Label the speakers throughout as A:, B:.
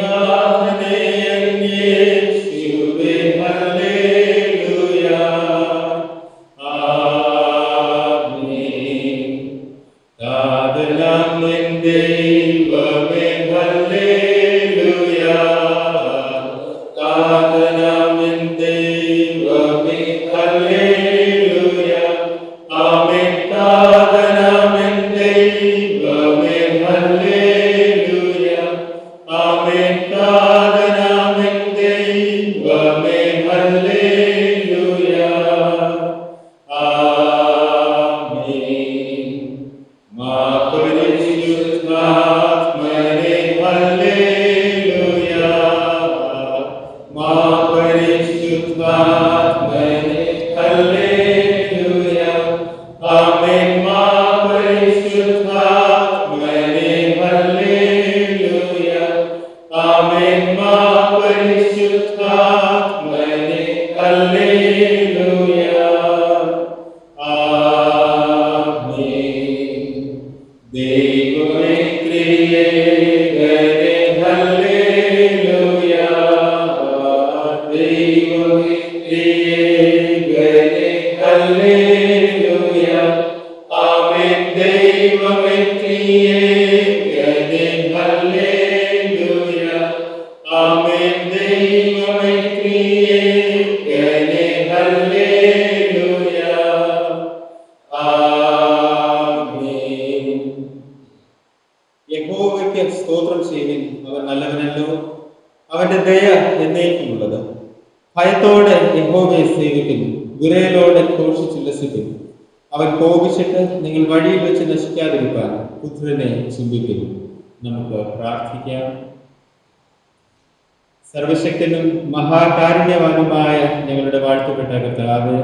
A: സർവശക്തനും മഹാകാരുണ്യവാനുമായ ഞങ്ങളുടെ വാഴ്ത്തപ്പെട്ട കർത്താവേ,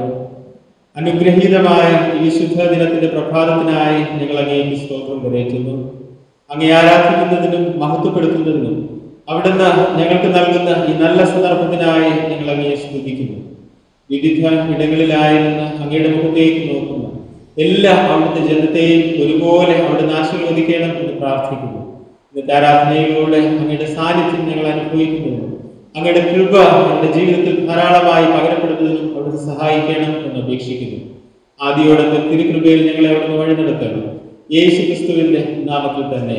A: അനുഗ്രഹീതമായ ഈ ശുദ്ധ ദിനത്തിന്റെ പ്രഭാതത്തിനായി ഞങ്ങൾ അങ്ങേക്ക് സ്തോത്രം കരയറ്റുന്നു. അങ്ങേ ആരാധിക്കുന്നതിനും മഹത്വപ്പെടുത്തുന്നതിനും അവിടുന്ന് ഞങ്ങൾക്ക് നൽകുന്ന ഈ നല്ല സന്ദർഭത്തിനായി ഞങ്ങൾ അങ്ങയെ സ്തുതിക്കുന്നു. വിവിധ ഇടങ്ങളിലായിരുന്ന അങ്ങയുടെ മുഖത്തേക്ക് നോക്കുന്ന എല്ലാ അവിടുത്തെ ജനത്തെയും ഒരുപോലെ അവിടുന്ന് ആശീർവദിക്കണം എന്ന് പ്രാർത്ഥിക്കുന്നു. ഇന്നത്തെ ആരാധനയിലൂടെ അങ്ങയുടെ സാന്നിധ്യം ഞങ്ങൾ അനുഭവിക്കുന്നതിനും അങ്ങയുടെ കൃപ ഞങ്ങളുടെ ജീവിതത്തിൽ ധാരാളമായി പകരപ്പെടുന്നതിനും അവിടുന്ന് സഹായിക്കണം എന്ന് അപേക്ഷിക്കുന്നു. ആദിയോടെ തിരുകൃപയിൽ ഞങ്ങളെ അവിടുന്ന് വഴി നടത്തണം. യേശു ക്രിസ്തുവിന്റെ നാമത്തിൽ തന്നെ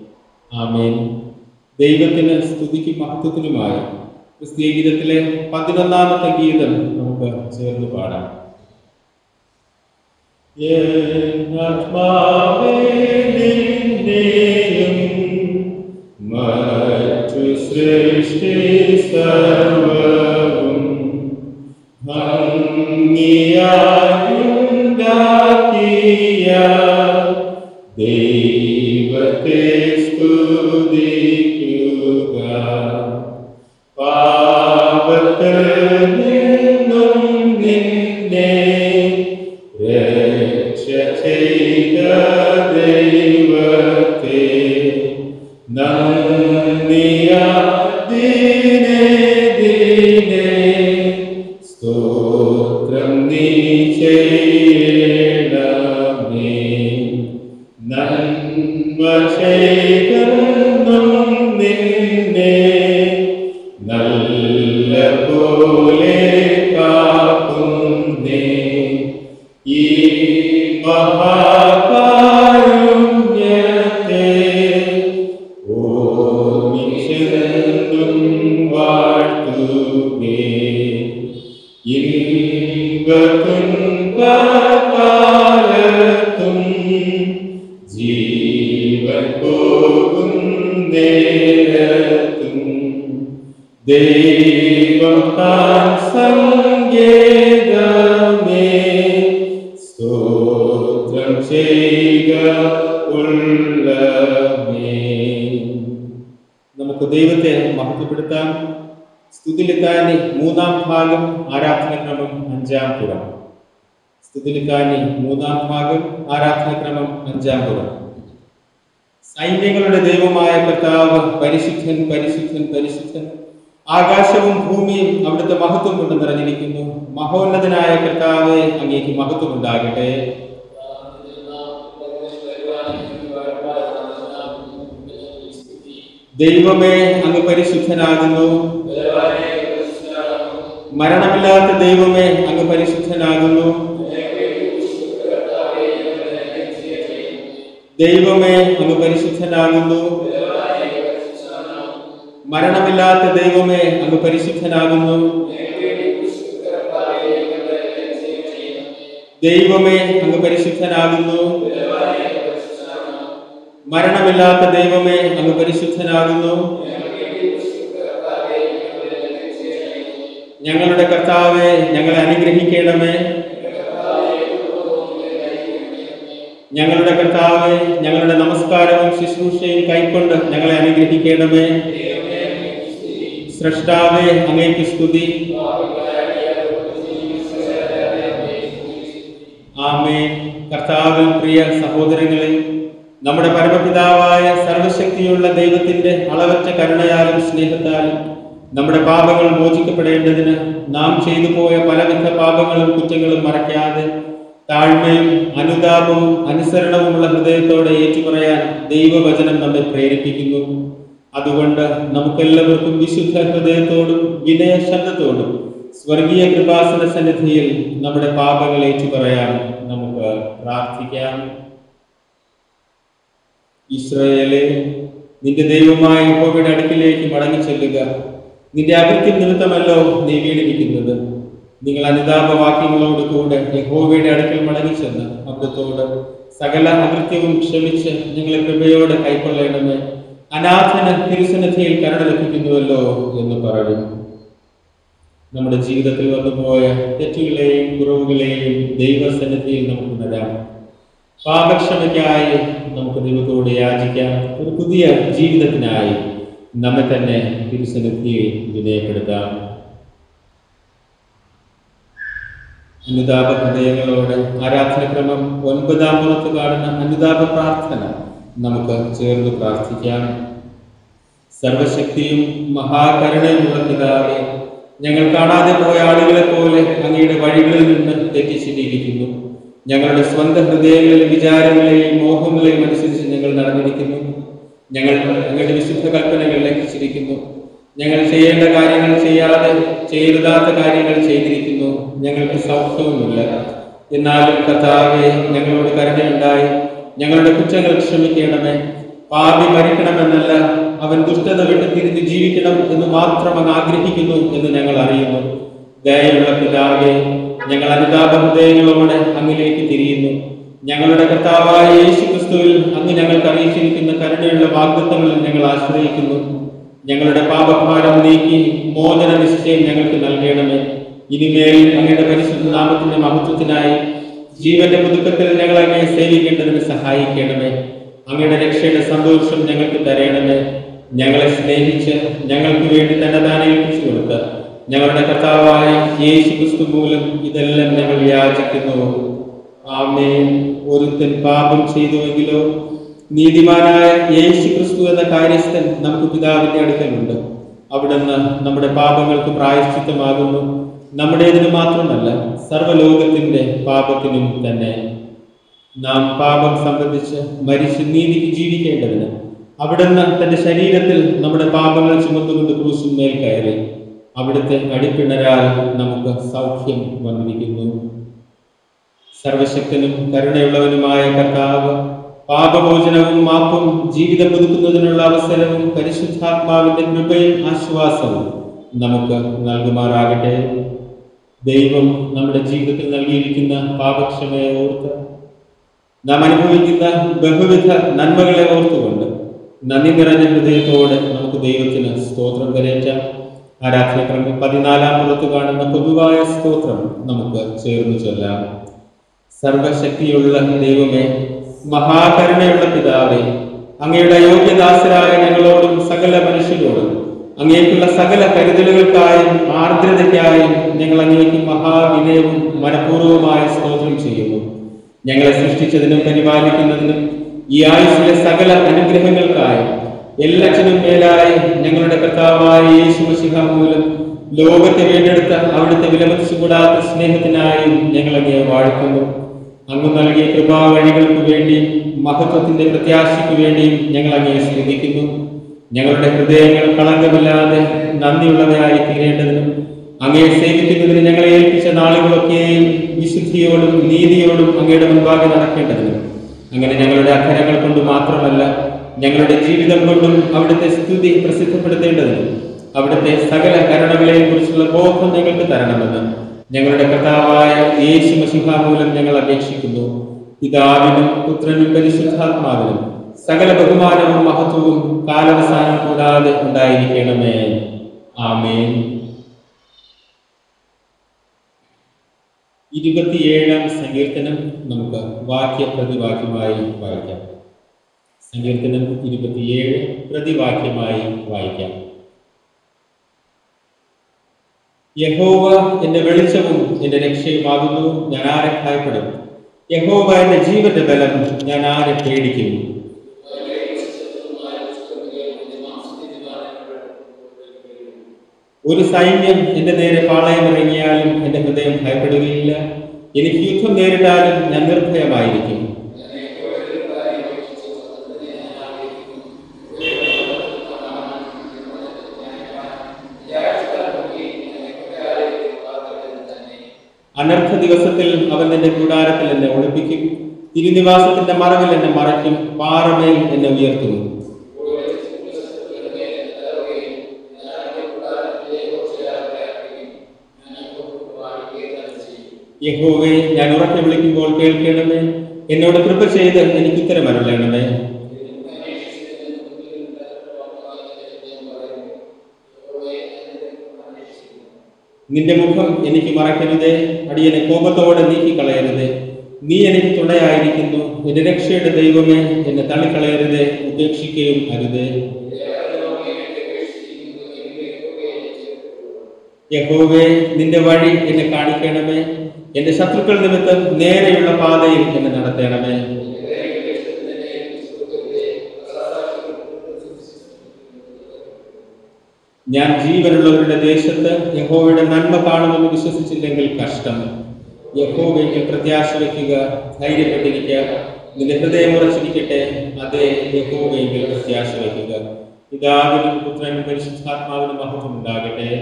A: ആമേൻ. ദൈവത്തിന് സ്തുതിക്കും മഹത്വത്തിനുമായ ക്രിസ്തീയ ഗീതത്തിലെ 11ാമത്തെ ഗീതം നമുക്ക് ചേർന്ന് പാടാം. മറ്റു സൃഷ്ടി സർവ്വവും ഭംഗിയായുണ്ടാക്കിയ ദൈവത്തെ സ്തുതിക്കുക. പാപത്തിൽ നിന്നും നിന്നെ രക്ഷ ചെയ്ത ദൈവത്തെ നന്ദിയാദിനെ ദിനെ സ്തോത്രം നീ ചെയ്യണമേ. നന്മ ചെയ്തെന്നും നിന്നെ നല്ല പോലെ കാക്കുന്നേ. ഈ മഹാകാരുണ്യത്തെ ഓർമ്മിച്ചെന്നും വാഴ്ത്തുകേ. ഇമ്പതുൻപകാലത്തും ജീവൻ പോകും നേരത്തും ദൈവം താൻ സങ്കേതമേ സ്തോത്രം ചെയ്യുക ഉള്ളമേ. നമുക്ക് ദൈവത്തെ മഹത്വപ്പെടുത്താം. സ്തുതിലിത്താനി 3ാം ഭാഗം, ആരാധനക്രമം 5ാം പുറം. സ്തുതിലിത്താനി 3ാം ഭാഗം, ആരാധനക്രമം 5ാം പുറം. സൈന്യങ്ങളുടെ ദൈവമായ കർത്താവ് പരിശുദ്ധൻ പരിശുദ്ധൻ പരിശുദ്ധൻ. ആകാശവും ഭൂമിയും അവിടുത്തെ മഹത്വം കൊണ്ട് നിറഞ്ഞിരിക്കുന്നു. മഹോന്നതനായ കർത്താവേ, അങ്ങേക്ക് മഹത്വം ഉണ്ടാകട്ടെ. ദൈവമേ, അങ്ങ് പരിശുദ്ധനാകുന്നു. മരണമില്ലാത്ത ദൈവമേ, അങ്ങ് പരിശുദ്ധനാകുന്നു. ദൈവമേ, അങ്ങ് പരിശുദ്ധനാകുന്നു. മരണമില്ലാത്ത ദൈവമേ, അങ്ങ് പരിശുദ്ധനാകുന്നു. ദൈവമേ, അങ്ങ് പരിശുദ്ധനാകുന്നു. മരണമില്ലാത്ത ദൈവമേ, അങ്ങ് പരിശുദ്ധനാകുന്നു. ഞങ്ങളുടെ കർത്താവേ, ഞങ്ങളെ അനുഗ്രഹിക്കണമേ. ഞങ്ങളുടെ കർത്താവേ, ഞങ്ങളുടെ നമസ്കാരവും ശുശ്രൂഷയും കൈക്കൊണ്ട് ഞങ്ങളെ അനുഗ്രഹിക്കണമേ. സ്രഷ്ടാവേ, അങ്ങേക്ക് സ്തുതി. ആമേൻ. കർത്താവിൽ പ്രിയ സഹോദരങ്ങളെ, നമ്മുടെ പരമപിതാവായ സർവശക്തിയുള്ള ദൈവത്തിന്റെ അളവറ്റ കരുണയാലും സ്നേഹത്താലും നമ്മുടെ പാപങ്ങൾ മോചിക്കപ്പെടേണ്ടതിന് നാം ചെയ്തു പോയ പലവിധ പാപങ്ങളും കുറ്റങ്ങളും മറയ്ക്കാതെ താഴ്മയും അനുതാപവും അനുസരണവുമുള്ള ഹൃദയത്തോടെ ഏറ്റുപറയാൻ ദൈവവചനം നമ്മെ പ്രേരിപ്പിക്കുന്നു. അതുകൊണ്ട് നമുക്കെല്ലാവർക്കും വിശുദ്ധ ഹൃദയത്തോടും വിനയശബ്ദത്തോടും സ്വർഗീയ കൃപാസന സന്നിധിയിൽ നമ്മുടെ പാപങ്ങൾ ഏറ്റുപറയാൻ നമുക്ക് പ്രാർത്ഥിക്കാം. ഇസ്രായേലേ, നിന്റെ ദൈവമായ യഹോവയുടെ അടുക്കിലേക്ക് മടങ്ങി ചെല്ലുക. നിന്റെ അകൃത്യം നിമിത്തമല്ലോ നീ വീണിരിക്കുന്നത്. നിങ്ങൾ അനുതാപവാക്യങ്ങളോട് കൂടെ യഹോവയുടെ അടുക്കൽ മടങ്ങി ചെന്ന് അവിടുത്തോട് സകല അകൃത്യവും ക്ഷമിച്ച് ഞങ്ങളെ കൃപയോടെ കൈക്കൊള്ളണമേ. അനാഥന് തിരുസന്നിധിയിൽ കരുണ ലഭിക്കുന്നുവല്ലോ എന്ന് പറയും. നമ്മുടെ ജീവിതത്തിൽ വന്നുപോയ തെറ്റുകളെയും കുറവുകളെയും ദൈവസന്നിധിയിൽ നമുക്ക് ഉണരാം. പാപക്ഷമയ്ക്കായി നമുക്ക് ദൈവത്തോട് യാചിക്കാം. ഒരു പുതിയ ജീവിതത്തിനായി നമ്മെ തന്നെ തിരുസന്നിധിയിൽ വിനയപ്പെടുത്താം. അനുതാപ ഹൃദയങ്ങളോട് ആരാധനക്രമം 9-ാം പുറത്ത് കാണുന്ന അനുതാപ പ്രാർത്ഥന നമുക്ക് ചേർന്ന് പ്രാർത്ഥിക്കാം. സർവശക്തിയും മഹാകരുണയുമുള്ള പിതാവേ, ഞങ്ങൾ കാണാതെ പോയ ആളുകളെ പോലെ അങ്ങയുടെ വഴികളിൽ നിന്ന് തെറ്റിച്ചിരിക്കുന്നു. ഞങ്ങളുടെ സ്വന്തം ഹൃദയങ്ങളിലെ വിചാരങ്ങളെയും മോഹങ്ങളെയും അനുസരിച്ച് ഞങ്ങൾ നടന്നിരിക്കുന്നു. ഞങ്ങൾ അങ്ങയുടെ വിശുദ്ധ കൽപ്പനകൾ ലംഘിച്ചിരിക്കുന്നു. ഞങ്ങൾ ചെയ്യേണ്ട കാര്യങ്ങൾ ചെയ്യാതെ ചെയ്യരുതാത്ത കാര്യങ്ങൾ ചെയ്തിരിക്കുന്നു. ഞങ്ങൾക്ക് സൗഖ്യവുമില്ല. എന്നാലും കർത്താവേ, ഞങ്ങളോട് കരുണയുണ്ടായി ഞങ്ങളുടെ കുറ്റങ്ങൾ ക്ഷമിക്കണമേ. പാപി മരിക്കണമെന്നല്ല, അവൻ ദുഷ്ടത വിട്ട് തിരിഞ്ഞ് ജീവിക്കണം എന്ന് മാത്രം അങ്ങ് ആഗ്രഹിക്കുന്നു എന്ന് ഞങ്ങൾ അറിയുന്നു. ദയയുള്ള പിതാവേ, ഞങ്ങൾ അനുതാപ ഹൃദയങ്ങളോടെ അങ്ങിലേക്ക് തിരിയുന്നു. ഞങ്ങളുടെ കർത്താവായ യേശുക്രിസ്തുവിൽ അങ്ങ് ഞങ്ങൾക്ക് അറിയിച്ചിരിക്കുന്ന കരുണയുള്ള വാഗ്ദത്തങ്ങളിൽ ഞങ്ങൾ ആശ്രയിക്കുന്നു. ഞങ്ങളുടെ പാപഭാരം നീക്കി മോചന നിശ്ചയം ഞങ്ങൾക്ക് നൽകണമേ. ഇനിമേൽ അങ്ങയുടെ പരിശുദ്ധ നാമത്തിന്റെ മഹത്വത്തിനായി ജീവന്റെ പുതുക്കത്തിൽ ഞങ്ങൾ അങ്ങയെ സേവിക്കേണ്ടതിന് സഹായിക്കണമേ. അങ്ങയുടെ രക്ഷയുടെ സന്തോഷം ഞങ്ങൾക്ക് തരണമേ. ഞങ്ങളെ സ്നേഹിച്ച് ഞങ്ങൾക്ക് വേണ്ടി തന്നെ താൻ ഏൽപ്പിച്ചു കൊടുത്ത ഞങ്ങളുടെ കർത്താവായ യേശുക്രിസ്തു മൂലം ഇതെല്ലാം ഞങ്ങൾ യാചിക്കുന്നു. ആമേൻ. ഒരുത്തൻ പാപം ചെയ്തുവെങ്കിലോ നീതിമാനായ യേശുക്രിസ്തു എന്ന കാര്യസ്ഥൻ നമുക്ക് പിതാവിന്റെ അടുക്കലുണ്ട്. അവിടുന്ന് നമ്മുടെ പാപങ്ങൾക്ക് പ്രായശ്ചിത്തമാകുന്നു. നമ്മുടേതിന് മാത്രമല്ല, സർവ്വലോകത്തിന്റെ പാപത്തിനും തന്നെ. നാം പാപം സംബന്ധിച്ച് മരിച്ച് നീതിക്ക് ജീവിക്കേണ്ടതിന് അവിടുന്ന് തന്റെ ശരീരത്തിൽ നമ്മുടെ പാപങ്ങൾ ചുമന്നുകൊണ്ട് ക്രൂശിന്മേൽ കയറി. അവിടുത്തെ അടിപ്പിണരാൽ നമുക്ക് സൗഖ്യം വന്നിരിക്കുന്നു. സർവശക്തനും കരുണയുള്ളവനുമായ കർത്താവ് പാപമോചനവും മാപ്പും ജീവിതം പുതുക്കുന്നതിനുള്ള അവസരവും പരിശുദ്ധാത്മാവിന്റെ കൃപയും ആശ്വാസവും നമുക്ക് നൽകുമാറാകട്ടെ. ദൈവം നമ്മുടെ ജീവിതത്തിൽ നൽകിയിരിക്കുന്ന പാപക്ഷമയെ ഓർത്ത് നാം അനുഭവിക്കുന്ന ബഹുവിധ നന്മകളെ ഓർത്തുകൊണ്ട് നന്ദി നിറഞ്ഞ ഹൃദയത്തോടെ നമുക്ക് ദൈവത്തിന് സ്തോത്രം കരേറ്റാം. ആരാധനക്രമം 14-ാം പുറത്ത് കാണുന്ന പൊതുവായ സ്തോത്രം നമുക്ക് ചേർന്ന് ചൊല്ലാം. സർവശക്തിയുള്ള ദൈവമേ, മഹാകരുണയുള്ള പിതാവേ, അങ്ങയുടെ അയോഗ്യദാസരായ ഞങ്ങളോടും സകല മനുഷ്യരോടും അങ്ങേക്കുള്ള സകല കരുതലുകൾക്കായും ആർദ്രതയ്ക്കായും ഞങ്ങൾ അങ്ങേക്ക് മഹാവിനയവും മനഃപൂർവ്വമായ സ്തോത്രം ചെയ്യുന്നു. ഞങ്ങളെ സൃഷ്ടിച്ചതിനും പരിപാലിക്കുന്നതിനും ഈ ആയുസ്സിലെ സകല അനുഗ്രഹങ്ങൾക്കായും എല്ലാറ്റിനും മേലായി ഞങ്ങളുടെ കർത്താവായ യേശു മശിഹ മൂലം ലോകത്തെ വീണ്ടെടുത്ത അവിടുത്തെ വിലമതിച്ചുകൂടാത്ത സ്നേഹത്തിനായും ഞങ്ങൾ അങ്ങയെ വാഴ്ത്തുന്നു. അങ്ങ് നൽകിയ കൃപാവഴികൾക്ക് വേണ്ടിയും മഹത്വത്തിന്റെ പ്രത്യാശയ്ക്ക് വേണ്ടിയും ഞങ്ങൾ അങ്ങയെ സ്തുതിക്കുന്നു. ഞങ്ങളുടെ ഹൃദയങ്ങൾ കളങ്കമില്ലാതെ നന്ദിയുള്ളവയായി തീരേണ്ടതിനും അങ്ങയെ സേവിക്കുന്നതിന് ഞങ്ങളെ ഏൽപ്പിച്ച നാളുകളൊക്കെയും വിശുദ്ധിയോടും നീതിയോടും അങ്ങയുടെ മുൻപാകെ നടക്കേണ്ടതിനും അങ്ങനെ ഞങ്ങളുടെ അക്ഷരങ്ങൾ കൊണ്ട് മാത്രമല്ല ഞങ്ങളുടെ ജീവിതം കൊണ്ടും അവിടുത്തെ സ്തുതി പ്രസിദ്ധപ്പെടുത്തേണ്ടതിനും അവിടുത്തെ സകല കരുണകളെയും കുറിച്ചുള്ള ബോധം ഞങ്ങൾക്ക് തരണമെന്ന് ഞങ്ങളുടെ കർത്താവായ യേശു മശിഹ മൂലം ഞങ്ങൾ അപേക്ഷിക്കുന്നു. പിതാവിനും പുത്രനും പരിശുദ്ധാത്മാവിനും സകല ബഹുമാനവും മഹത്വവും കാലാവസാനം കൂടാതെ ഉണ്ടായിരിക്കണമേ. ആമേൻ. 27-ാം സങ്കീർത്തനം നമുക്ക് വാക്യപ്രതിവാക്യമായി വായിക്കാം. സങ്കീർത്തനം 27 പ്രതിവാക്യമായി വായിക്കാം. യഹോവ എന്റെ വെളിച്ചവും എന്റെ രക്ഷയുമാകുന്നു, ഞാൻ ആരെ ഭയപ്പെടും? യഹോവ എന്റെ ജീവന്റെ ബലം, ഞാൻ ആരെ പേടിക്കുന്നു? ഒരു സൈന്യം എന്റെ നേരെ പാളയമിറങ്ങിയാലും എന്റെ ഹൃദയം ഭയപ്പെടുകയില്ല. എനിക്ക് യുദ്ധം നേരിട്ടാലും ഞാൻ നിർഭയമായിരിക്കും. അനർത്ഥ ദിവസത്തിൽ അവൻ എന്റെ കൂടാരത്തിൽ എന്നെ ഒളിപ്പിക്കും. തിരുനിവാസത്തിന്റെ മറവിൽ എന്നെ മറയ്ക്കും. പാറമേൽ എന്നെ ഉയർത്തുന്നു. യഹോവേ, ഞാൻ ഉറക്കെ വിളിക്കുമ്പോൾ കേൾക്കണമേ. എന്നോട് കൃപ ചെയ്ത് എനിക്ക് ഉത്തരം അരുളണമേ. നിന്റെ മുഖം എനിക്ക് മറക്കരുതേ. അടിയനെ കോപത്തോടെ നീക്കിക്കളയരുതേ. നീ എനിക്ക് തുണയായിരിക്കുന്നു. എന്റെ രക്ഷയുടെ ദൈവമേ, എന്നെ തള്ളിക്കളയരുതേ, ഉപേക്ഷിക്കുകയും അരുതേ. യഹോവേ, നിന്റെ വഴി എന്നെ കാണിക്കണമേ. എന്റെ ശത്രുക്കൾ നിമിത്തം നേരെയുള്ള പാതയിൽ എന്നെ നടത്തണമേ. ഞാൻ ജീവനുള്ളവരുടെ ദേശത്ത് യഹോവയുടെ നന്മ കാണുമെന്ന് വിശ്വസിച്ചില്ലെങ്കിൽ കഷ്ടം. യഹോവയ്ക്ക് പ്രത്യാശ വയ്ക്കുക, ധൈര്യപ്പെട്ടിരിക്കുക. നിന്റെ ഹൃദയം ഉറച്ചിരിക്കട്ടെ. അതേ, യഹോവയ്ക്ക് പ്രത്യാശ വയ്ക്കുക. പിതാവിനും പുത്രനും പരിശുദ്ധാത്മാവിനും മഹത്വം ഉണ്ടാകട്ടെ.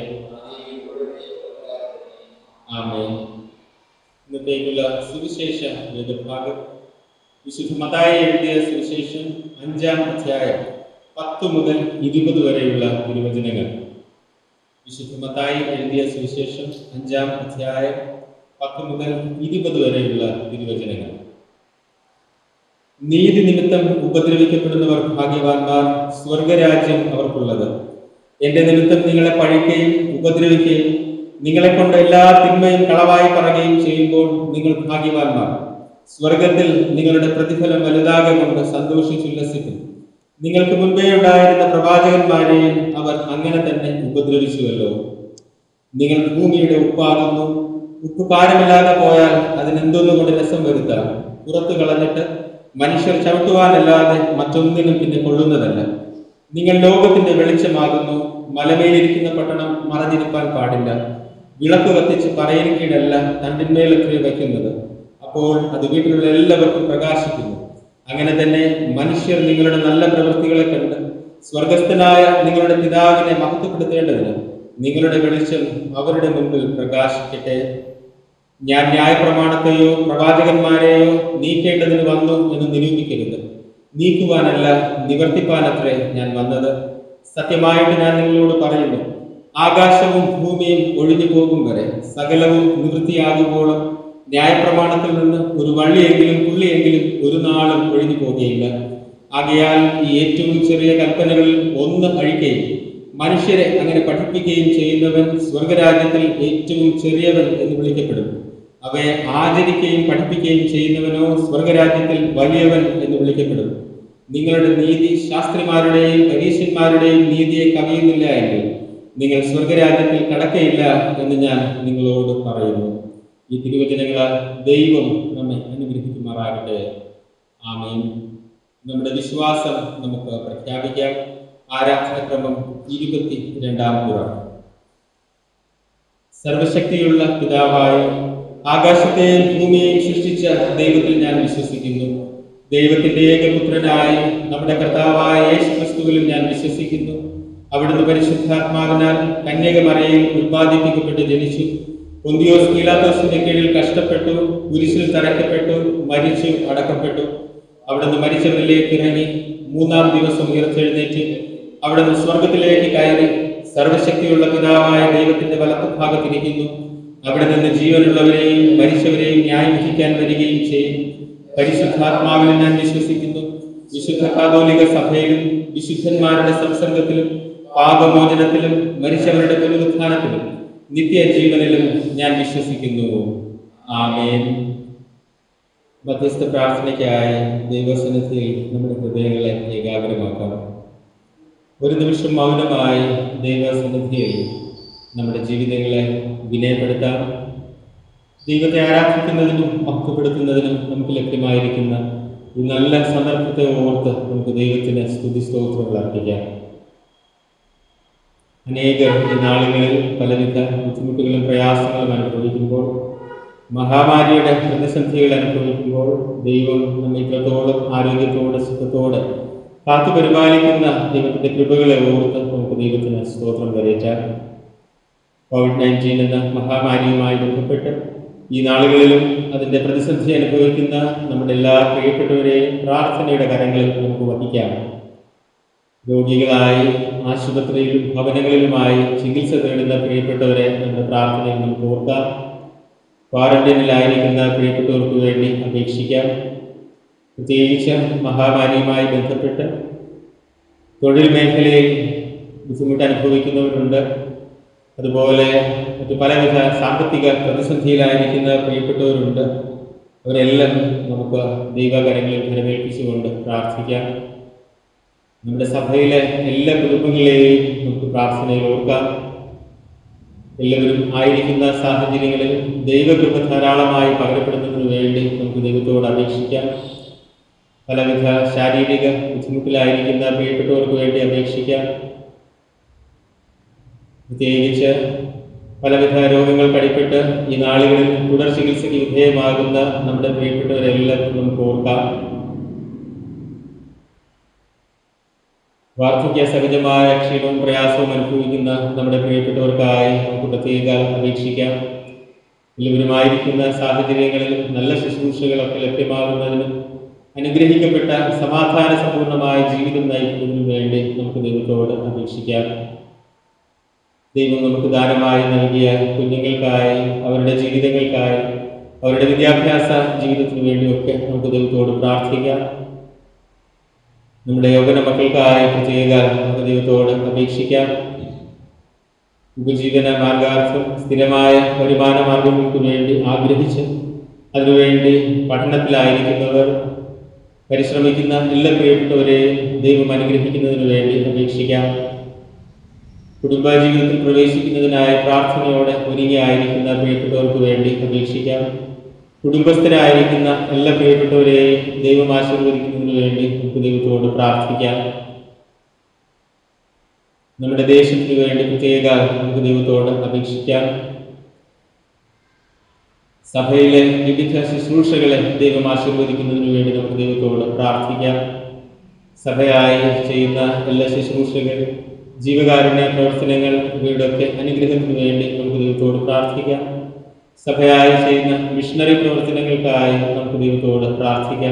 A: ആമേൻ. ഇന്നത്തേക്കുള്ള സുവിശേഷ വേദഭാഗം വിശുദ്ധ മത്തായി എഴുതിയ സുവിശേഷം 5-ാം അധ്യായം 10 മുതൽ 20 വരെയുള്ള തിരുവചനങ്ങൾ. വിശുദ്ധ മത്തായി എഴുതിയ സുവിശേഷം 5-ാം അധ്യായം 10 മുതൽ 20 വരെയുള്ള തിരുവചനങ്ങൾ. നീതി നിമിത്തം ഉപദ്രവിക്കപ്പെടുന്നവർ ഭാഗ്യവാന്മാർ, സ്വർഗരാജ്യം അവർക്കുള്ളത്. എന്റെ നിമിത്തം നിങ്ങളെ പഴിക്കുകയും ഉപദ്രവിക്കുകയും നിങ്ങളെ കൊണ്ട് എല്ലാ തിന്മയും കളവായി പറയുകയും ചെയ്യുമ്പോൾ നിങ്ങൾ ഭാഗ്യവാന്മാർ. സ്വർഗത്തിൽ നിങ്ങളുടെ പ്രതിഫലം വലുതാകെ കൊണ്ട് സന്തോഷിച്ചുല്ലസിക്കും. നിങ്ങൾക്ക് മുൻപേ ഉണ്ടായിരുന്ന പ്രവാചകന്മാരെയും അവർ അങ്ങനെ തന്നെ ഉപദ്രവിച്ചുവല്ലോ. നിങ്ങൾ ഭൂമിയുടെ ഉപ്പാകുന്നു. ഉപ്പ് കാരമില്ലാതെ പോയാൽ അതിനെന്തൊന്നുകൊണ്ട് രസം വരുത്താം? പുറത്തു കളഞ്ഞിട്ട് മനുഷ്യർ ചവിട്ടുവാനല്ലാതെ മറ്റൊന്നിനും പിന്നെ കൊള്ളുന്നതല്ല. നിങ്ങൾ ലോകത്തിന്റെ വെളിച്ചമാകുന്നു. മലമേലിരിക്കുന്ന പട്ടണം മറഞ്ഞിരിപ്പാൻ പാടില്ല. വിളക്ക് കത്തിച്ച് പറയിരിക്കീടല്ല തണ്ടിന്മേലൊക്കെ വയ്ക്കുന്നത്. അപ്പോൾ അത് വീട്ടിലുള്ള എല്ലാവർക്കും പ്രകാശിക്കുന്നു. അങ്ങനെ തന്നെ മനുഷ്യർ നിങ്ങളുടെ നല്ല പ്രവൃത്തികളെ കണ്ട് സ്വർഗസ്ഥനായ നിങ്ങളുടെ പിതാവിനെ മഹത്വപ്പെടുത്തേണ്ടതിന് നിങ്ങളുടെ വെളിച്ചം അവരുടെ മുമ്പിൽ പ്രകാശിക്കട്ടെ. ഞാൻ ന്യായപ്രമാണത്തെയോ പ്രവാചകന്മാരെയോ നീക്കേണ്ടതിന് വന്നു എന്ന് നിരൂപിക്കരുത്. നീക്കുവാനല്ല, നിവർത്തിപ്പാനത്രേ ഞാൻ വന്നത്. സത്യമായിട്ട് ഞാൻ നിങ്ങളോട് പറയുന്നു, ആകാശവും ഭൂമിയും ഒഴിഞ്ഞു പോകും വരെ സകലവും നിവൃത്തിയാകുമ്പോഴും ന്യായപ്രമാണത്തിൽ നിന്ന് ഒരു വള്ളിയെങ്കിലും പുള്ളിയെങ്കിലും ഒരു നാളും ഒഴിഞ്ഞു പോകുകയില്ല. ആകയാൽ ഈ ഏറ്റവും ചെറിയ കൽപ്പനകളിൽ ഒന്ന് അഴിക്കുകയും മനുഷ്യരെ അങ്ങനെ പഠിപ്പിക്കുകയും ചെയ്യുന്നവൻ സ്വർഗരാജ്യത്തിൽ ഏറ്റവും ചെറിയവൻ എന്ന് വിളിക്കപ്പെടും. അവയെ ആചരിക്കുകയും പഠിപ്പിക്കുകയും ചെയ്യുന്നവനോ സ്വർഗരാജ്യത്തിൽ വലിയവൻ എന്ന് വിളിക്കപ്പെടും. നിങ്ങളുടെ നീതി ശാസ്ത്രിമാരുടെയും പരീശന്മാരുടെയും നീതിയെ കവിയുന്നില്ല എങ്കിൽ നിങ്ങൾ സ്വർഗരാജ്യത്തിൽ കടക്കയില്ല എന്ന് ഞാൻ നിങ്ങളോട് പറയുന്നു. ഈ തിരുവചനങ്ങളാൽ ദൈവം നമ്മെ അനുഗ്രഹിക്കുമാറാകട്ടെ. ആമേൻ. നമ്മുടെ വിശ്വാസം നമുക്ക് പ്രഖ്യാപിക്കാം. ആരാധനക്രമം 22-ാം പുറം. സർവശക്തിയുള്ള പിതാവായ ആകാശത്തെയും ഭൂമിയെയും സൃഷ്ടിച്ച ദൈവത്തിൽ ഞാൻ വിശ്വസിക്കുന്നു. ദൈവത്തിന്റെ ഏകപുത്രനായി നമ്മുടെ കർത്താവായ യേശുക്രിസ്തുവിലും ഞാൻ വിശ്വസിക്കുന്നു. അവിടുന്ന് പരിശുദ്ധാത്മാവിനാൽ കന്യകമറിയയിൽ ഉത്പാദിപ്പിക്കപ്പെട്ട് ജനിച്ചു. പൊന്തിയോസ് പീലാത്തോസിന്റെ കീഴിൽ കഷ്ടപ്പെട്ടു, കുരിശിൽ തറയ്ക്കപ്പെട്ടു, മരിച്ചു, അടക്കപ്പെട്ടു. അവിടുന്ന് മരിച്ചവരിലേക്ക് ഇറങ്ങി 3-ാം ദിവസം ഉയർത്തെഴുന്നേറ്റ് അവിടുന്ന് സ്വർഗത്തിലേക്ക് കയറി സർവശക്തിയുള്ള പിതാവായ ദൈവത്തിന്റെ വലത്തുഭാഗത്തിരിക്കുന്നു. അവിടെ നിന്ന് ജീവനുള്ളവരെയും മരിച്ചവരെയും ന്യായം വിധിക്കാൻ വരികയും ചെയ്യും. പരിശുദ്ധാത്മാവിൽ ഞാൻ വിശ്വസിക്കുന്നു. വിശുദ്ധ കാതോലിക സഭയിലും വിശുദ്ധന്മാരുടെ സംസർഗത്തിലും പാപമോചനത്തിലും മരിച്ചവരുടെ പുനരുത്ഥാനത്തിലും നിത്യജീവനിലും ഞാൻ വിശ്വസിക്കുന്നു. ആമേൻ. മധ്യസ്ഥ പ്രാർത്ഥനയ്ക്കായി ദൈവസന്നിധിയിൽ നമ്മുടെ ഹൃദയങ്ങളെ ഏകാഗ്രമാക്കാം. ഒരു നിമിഷം മൗനമായി ദൈവസന്നിധിയിൽ നമ്മുടെ ജീവിതങ്ങളെ വിനയപ്പെടുത്താം. ദൈവത്തെ ആരാധിക്കുന്നതിനും മഹത്വപ്പെടുത്തുന്നതിനും നമുക്ക് ലഭ്യമായിരിക്കുന്ന ഈ നല്ല സന്ദർഭത്തെ ഓർത്ത് നമുക്ക് ദൈവത്തിന് സ്തുതി സ്തോത്രങ്ങൾ അർപ്പിക്കാം. അനേകർ ഈ നാളുകളിൽ പലവിധ ബുദ്ധിമുട്ടുകളും പ്രയാസങ്ങളും അനുഭവിക്കുമ്പോൾ, മഹാമാരിയുടെ പ്രതിസന്ധികൾ അനുഭവിക്കുമ്പോൾ ദൈവം നമ്മെ ഇത്രത്തോളം ആരോഗ്യത്തോടെ സുഖത്തോടെ കാത്തു പരിപാലിക്കുന്ന ദൈവത്തിന്റെ കൃപകളെ ഓർത്ത് നമുക്ക് ദൈവത്തിന് സ്തോത്രം കരയറ്റാം. COVID-19 എന്ന മഹാമാരിയുമായി ബന്ധപ്പെട്ട് ഈ നാളുകളിലും അതിൻ്റെ പ്രതിസന്ധി അനുഭവിക്കുന്ന നമ്മുടെ എല്ലാ പ്രിയപ്പെട്ടവരെയും പ്രാർത്ഥനയുടെ കരങ്ങളിൽ നമുക്ക് വഹിക്കാം. രോഗികളായി ആശുപത്രിയിലും ഭവനങ്ങളിലുമായി ചികിത്സ തേടുന്ന പ്രിയപ്പെട്ടവരെ നമ്മുടെ പ്രാർത്ഥനയിൽ നമുക്ക് ഓർക്കാം. ക്വാറന്റൈനിലായിരിക്കുന്ന പ്രിയപ്പെട്ടവർക്ക് വേണ്ടി അപേക്ഷിക്കാം. പ്രത്യേകിച്ച് മഹാമാരിയുമായി ബന്ധപ്പെട്ട് തൊഴിൽ മേഖലയിൽ ബുദ്ധിമുട്ട് അനുഭവിക്കുന്നവരുണ്ട്. അതുപോലെ മറ്റു പലവിധ സാമ്പത്തിക പ്രതിസന്ധിയിലായിരിക്കുന്ന പ്രിയപ്പെട്ടവരുണ്ട്. അവരെല്ലാം നമുക്ക് ദൈവകരങ്ങളിൽ ഫലമേൽപ്പിച്ചുകൊണ്ട് പ്രാർത്ഥിക്കാം. നമ്മുടെ സഭയിലെ എല്ലാ കുടുംബങ്ങളെയും നമുക്ക് പ്രാർത്ഥനയിൽ ഓർക്കാം. എല്ലാവരും ആയിരിക്കുന്ന സാഹചര്യങ്ങളിൽ ദൈവകൃപ ധാരാളമായി പകരപ്പെടുന്നതിന് വേണ്ടി നമുക്ക് ദൈവത്തോട് അപേക്ഷിക്കാം. പലവിധ ശാരീരിക ബുദ്ധിമുട്ടിലായിരിക്കുന്ന പ്രിയപ്പെട്ടവർക്ക് വേണ്ടി അപേക്ഷിക്കാം. പ്രത്യേകിച്ച് പലവിധ രോഗങ്ങൾ കടിപ്പെട്ട് ഈ നാളുകളിൽ തുടർ ചികിത്സയ്ക്ക് വിധേയമാകുന്ന നമ്മുടെ പ്രിയപ്പെട്ടവരെല്ലാം നമുക്ക് ഓർക്കാം. വാർദ്ധക്യ സഹജമായ ക്ഷീണവും പ്രയാസവും അനുഭവിക്കുന്ന നമ്മുടെ പ്രിയപ്പെട്ടവർക്കായി നമുക്ക് പ്രത്യേകം അപേക്ഷിക്കാം. എല്ലാവരുമായിരിക്കുന്ന സാഹചര്യങ്ങളിൽ നല്ല ശുശ്രൂഷകളൊക്കെ ലഭ്യമാകുന്നതിനും അനുഗ്രഹിക്കപ്പെട്ട സമാധാന സമ്പൂർണമായ ജീവിതം നയിക്കുന്നതിനും വേണ്ടി നമുക്ക് ദൈവത്തോട് അപേക്ഷിക്കാം. ദൈവം നമുക്ക് ദാനമായി നൽകിയ കുഞ്ഞുങ്ങൾക്കായി, അവരുടെ ജീവിതങ്ങൾക്കായി, അവരുടെ വിദ്യാഭ്യാസ ജീവിതത്തിന് വേണ്ടിയൊക്കെ നമുക്ക് ദൈവത്തോട് പ്രാർത്ഥിക്കാം. നമ്മുടെ യൗവന മക്കൾക്കായി പ്രത്യേകം നമുക്ക് ദൈവത്തോട് അപേക്ഷിക്കാം. ഉപജീവന മാർഗാർത്ഥം സ്ഥിരമായ വരുമാന മാർഗങ്ങൾക്ക് വേണ്ടി ആഗ്രഹിച്ച് അതിനുവേണ്ടി പഠനത്തിലായിരിക്കുന്നവർ, പരിശ്രമിക്കുന്ന എല്ലാ പ്രിയപ്പെട്ടവരെയും ദൈവം അനുഗ്രഹിക്കുന്നതിന് വേണ്ടി അപേക്ഷിക്കാം. കുടുംബജീവിതത്തിൽ പ്രവേശിക്കുന്നതിനായി പ്രാർത്ഥനയോടെ ഒരുങ്ങിയായിരിക്കുന്ന പ്രിയപ്പെട്ടവർക്ക് വേണ്ടി അപേക്ഷിക്കാം. കുടുംബസ്ഥരായിരിക്കുന്ന എല്ലാ പ്രിയപ്പെട്ടവരെയും ദൈവം ആശീർവദിക്കുന്നതിന് വേണ്ടി നമുക്ക് ദൈവത്തോട് പ്രാർത്ഥിക്കാം. നമ്മുടെ ദേശത്തിന് വേണ്ടി പ്രത്യേകം നമുക്ക് ദൈവത്തോട് അപേക്ഷിക്കാം. സഭയിലെ വിവിധ ശുശ്രൂഷകളെ ദൈവം ആശീർവദിക്കുന്നതിന് വേണ്ടി നമുക്ക് ദൈവത്തോട് പ്രാർത്ഥിക്കാം. സഭയായി ചെയ്യുന്ന എല്ലാ ശുശ്രൂഷകൾ, ജീവകാരുണ്യ പ്രവർത്തനങ്ങൾ, ഇവയുടെയൊക്കെ അനുഗ്രഹത്തിന് വേണ്ടി നമുക്ക് ദൈവത്തോട് പ്രാർത്ഥിക്കാം. സഭയായി ചെയ്യുന്ന മിഷണറി പ്രവർത്തനങ്ങൾക്കായി നമുക്ക് ദൈവത്തോട് പ്രാർത്ഥിക്കാം.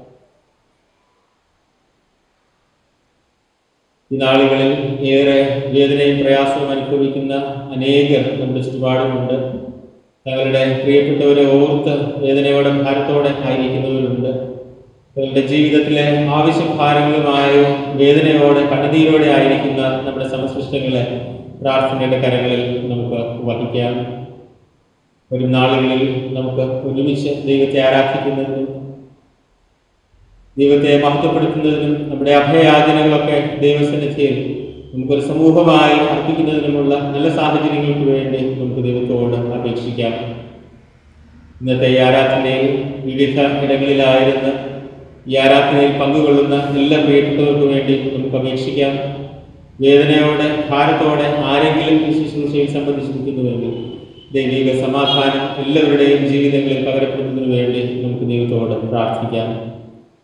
A: ഈ നാളുകളിൽ ഏറെ വേദനയും പ്രയാസവും അനുഭവിക്കുന്ന അനേകർ നമ്മുടെ ചുറ്റുപാടുമുണ്ട്. തങ്ങളുടെ പ്രിയപ്പെട്ടവരെ ഓർത്ത് വേദനയോടെ ഭാരത്തോടെ ആയിരിക്കുന്നവരുണ്ട്. തങ്ങളുടെ ജീവിതത്തിലെ ആവശ്യഭാരങ്ങളുമായോ വേദനയോടെ കണ്ണുനീരോടെ ആയിരിക്കുന്ന നമ്മുടെ സമസൃഷ്ടങ്ങളെ പ്രാർത്ഥനയുടെ കരങ്ങളിൽ നമുക്ക് വഹിക്കാം. വരും നാളുകളിൽ നമുക്ക് ഒരുമിച്ച് ദൈവത്തെ ആരാധിക്കുന്നതിനും ദൈവത്തെ മഹത്വപ്പെടുത്തുന്നതിനും നമ്മുടെ അഭയയാചനകളൊക്കെ ദൈവസന്നിധിയിൽ നമുക്കൊരു സമൂഹമായി അർപ്പിക്കുന്നതിനുമുള്ള നല്ല സാഹചര്യങ്ങൾക്ക് വേണ്ടി നമുക്ക് ദൈവത്തോട് അപേക്ഷിക്കാം. ഇന്നത്തെ ഈ ആരാധനയിൽ വിവിധ ഇടങ്ങളിലായിരുന്ന് ഈ ആരാധനയിൽ പങ്കുകൊള്ളുന്ന എല്ലാ പ്രിയപ്പെട്ടവർക്കു വേണ്ടി നമുക്ക് അപേക്ഷിക്കാം. വേദനയോടെ ഭാരത്തോടെ ആരെങ്കിലും ഈ ശുശ്രൂഷയിൽ സംബന്ധിച്ചിരിക്കുന്നുവെങ്കിൽ ദൈവിക സമാധാനം എല്ലാവരുടെയും ജീവിതങ്ങളിൽ പകരപ്പെടുന്നതിന് വേണ്ടി നമുക്ക് ദൈവത്തോട് പ്രാർത്ഥിക്കാം.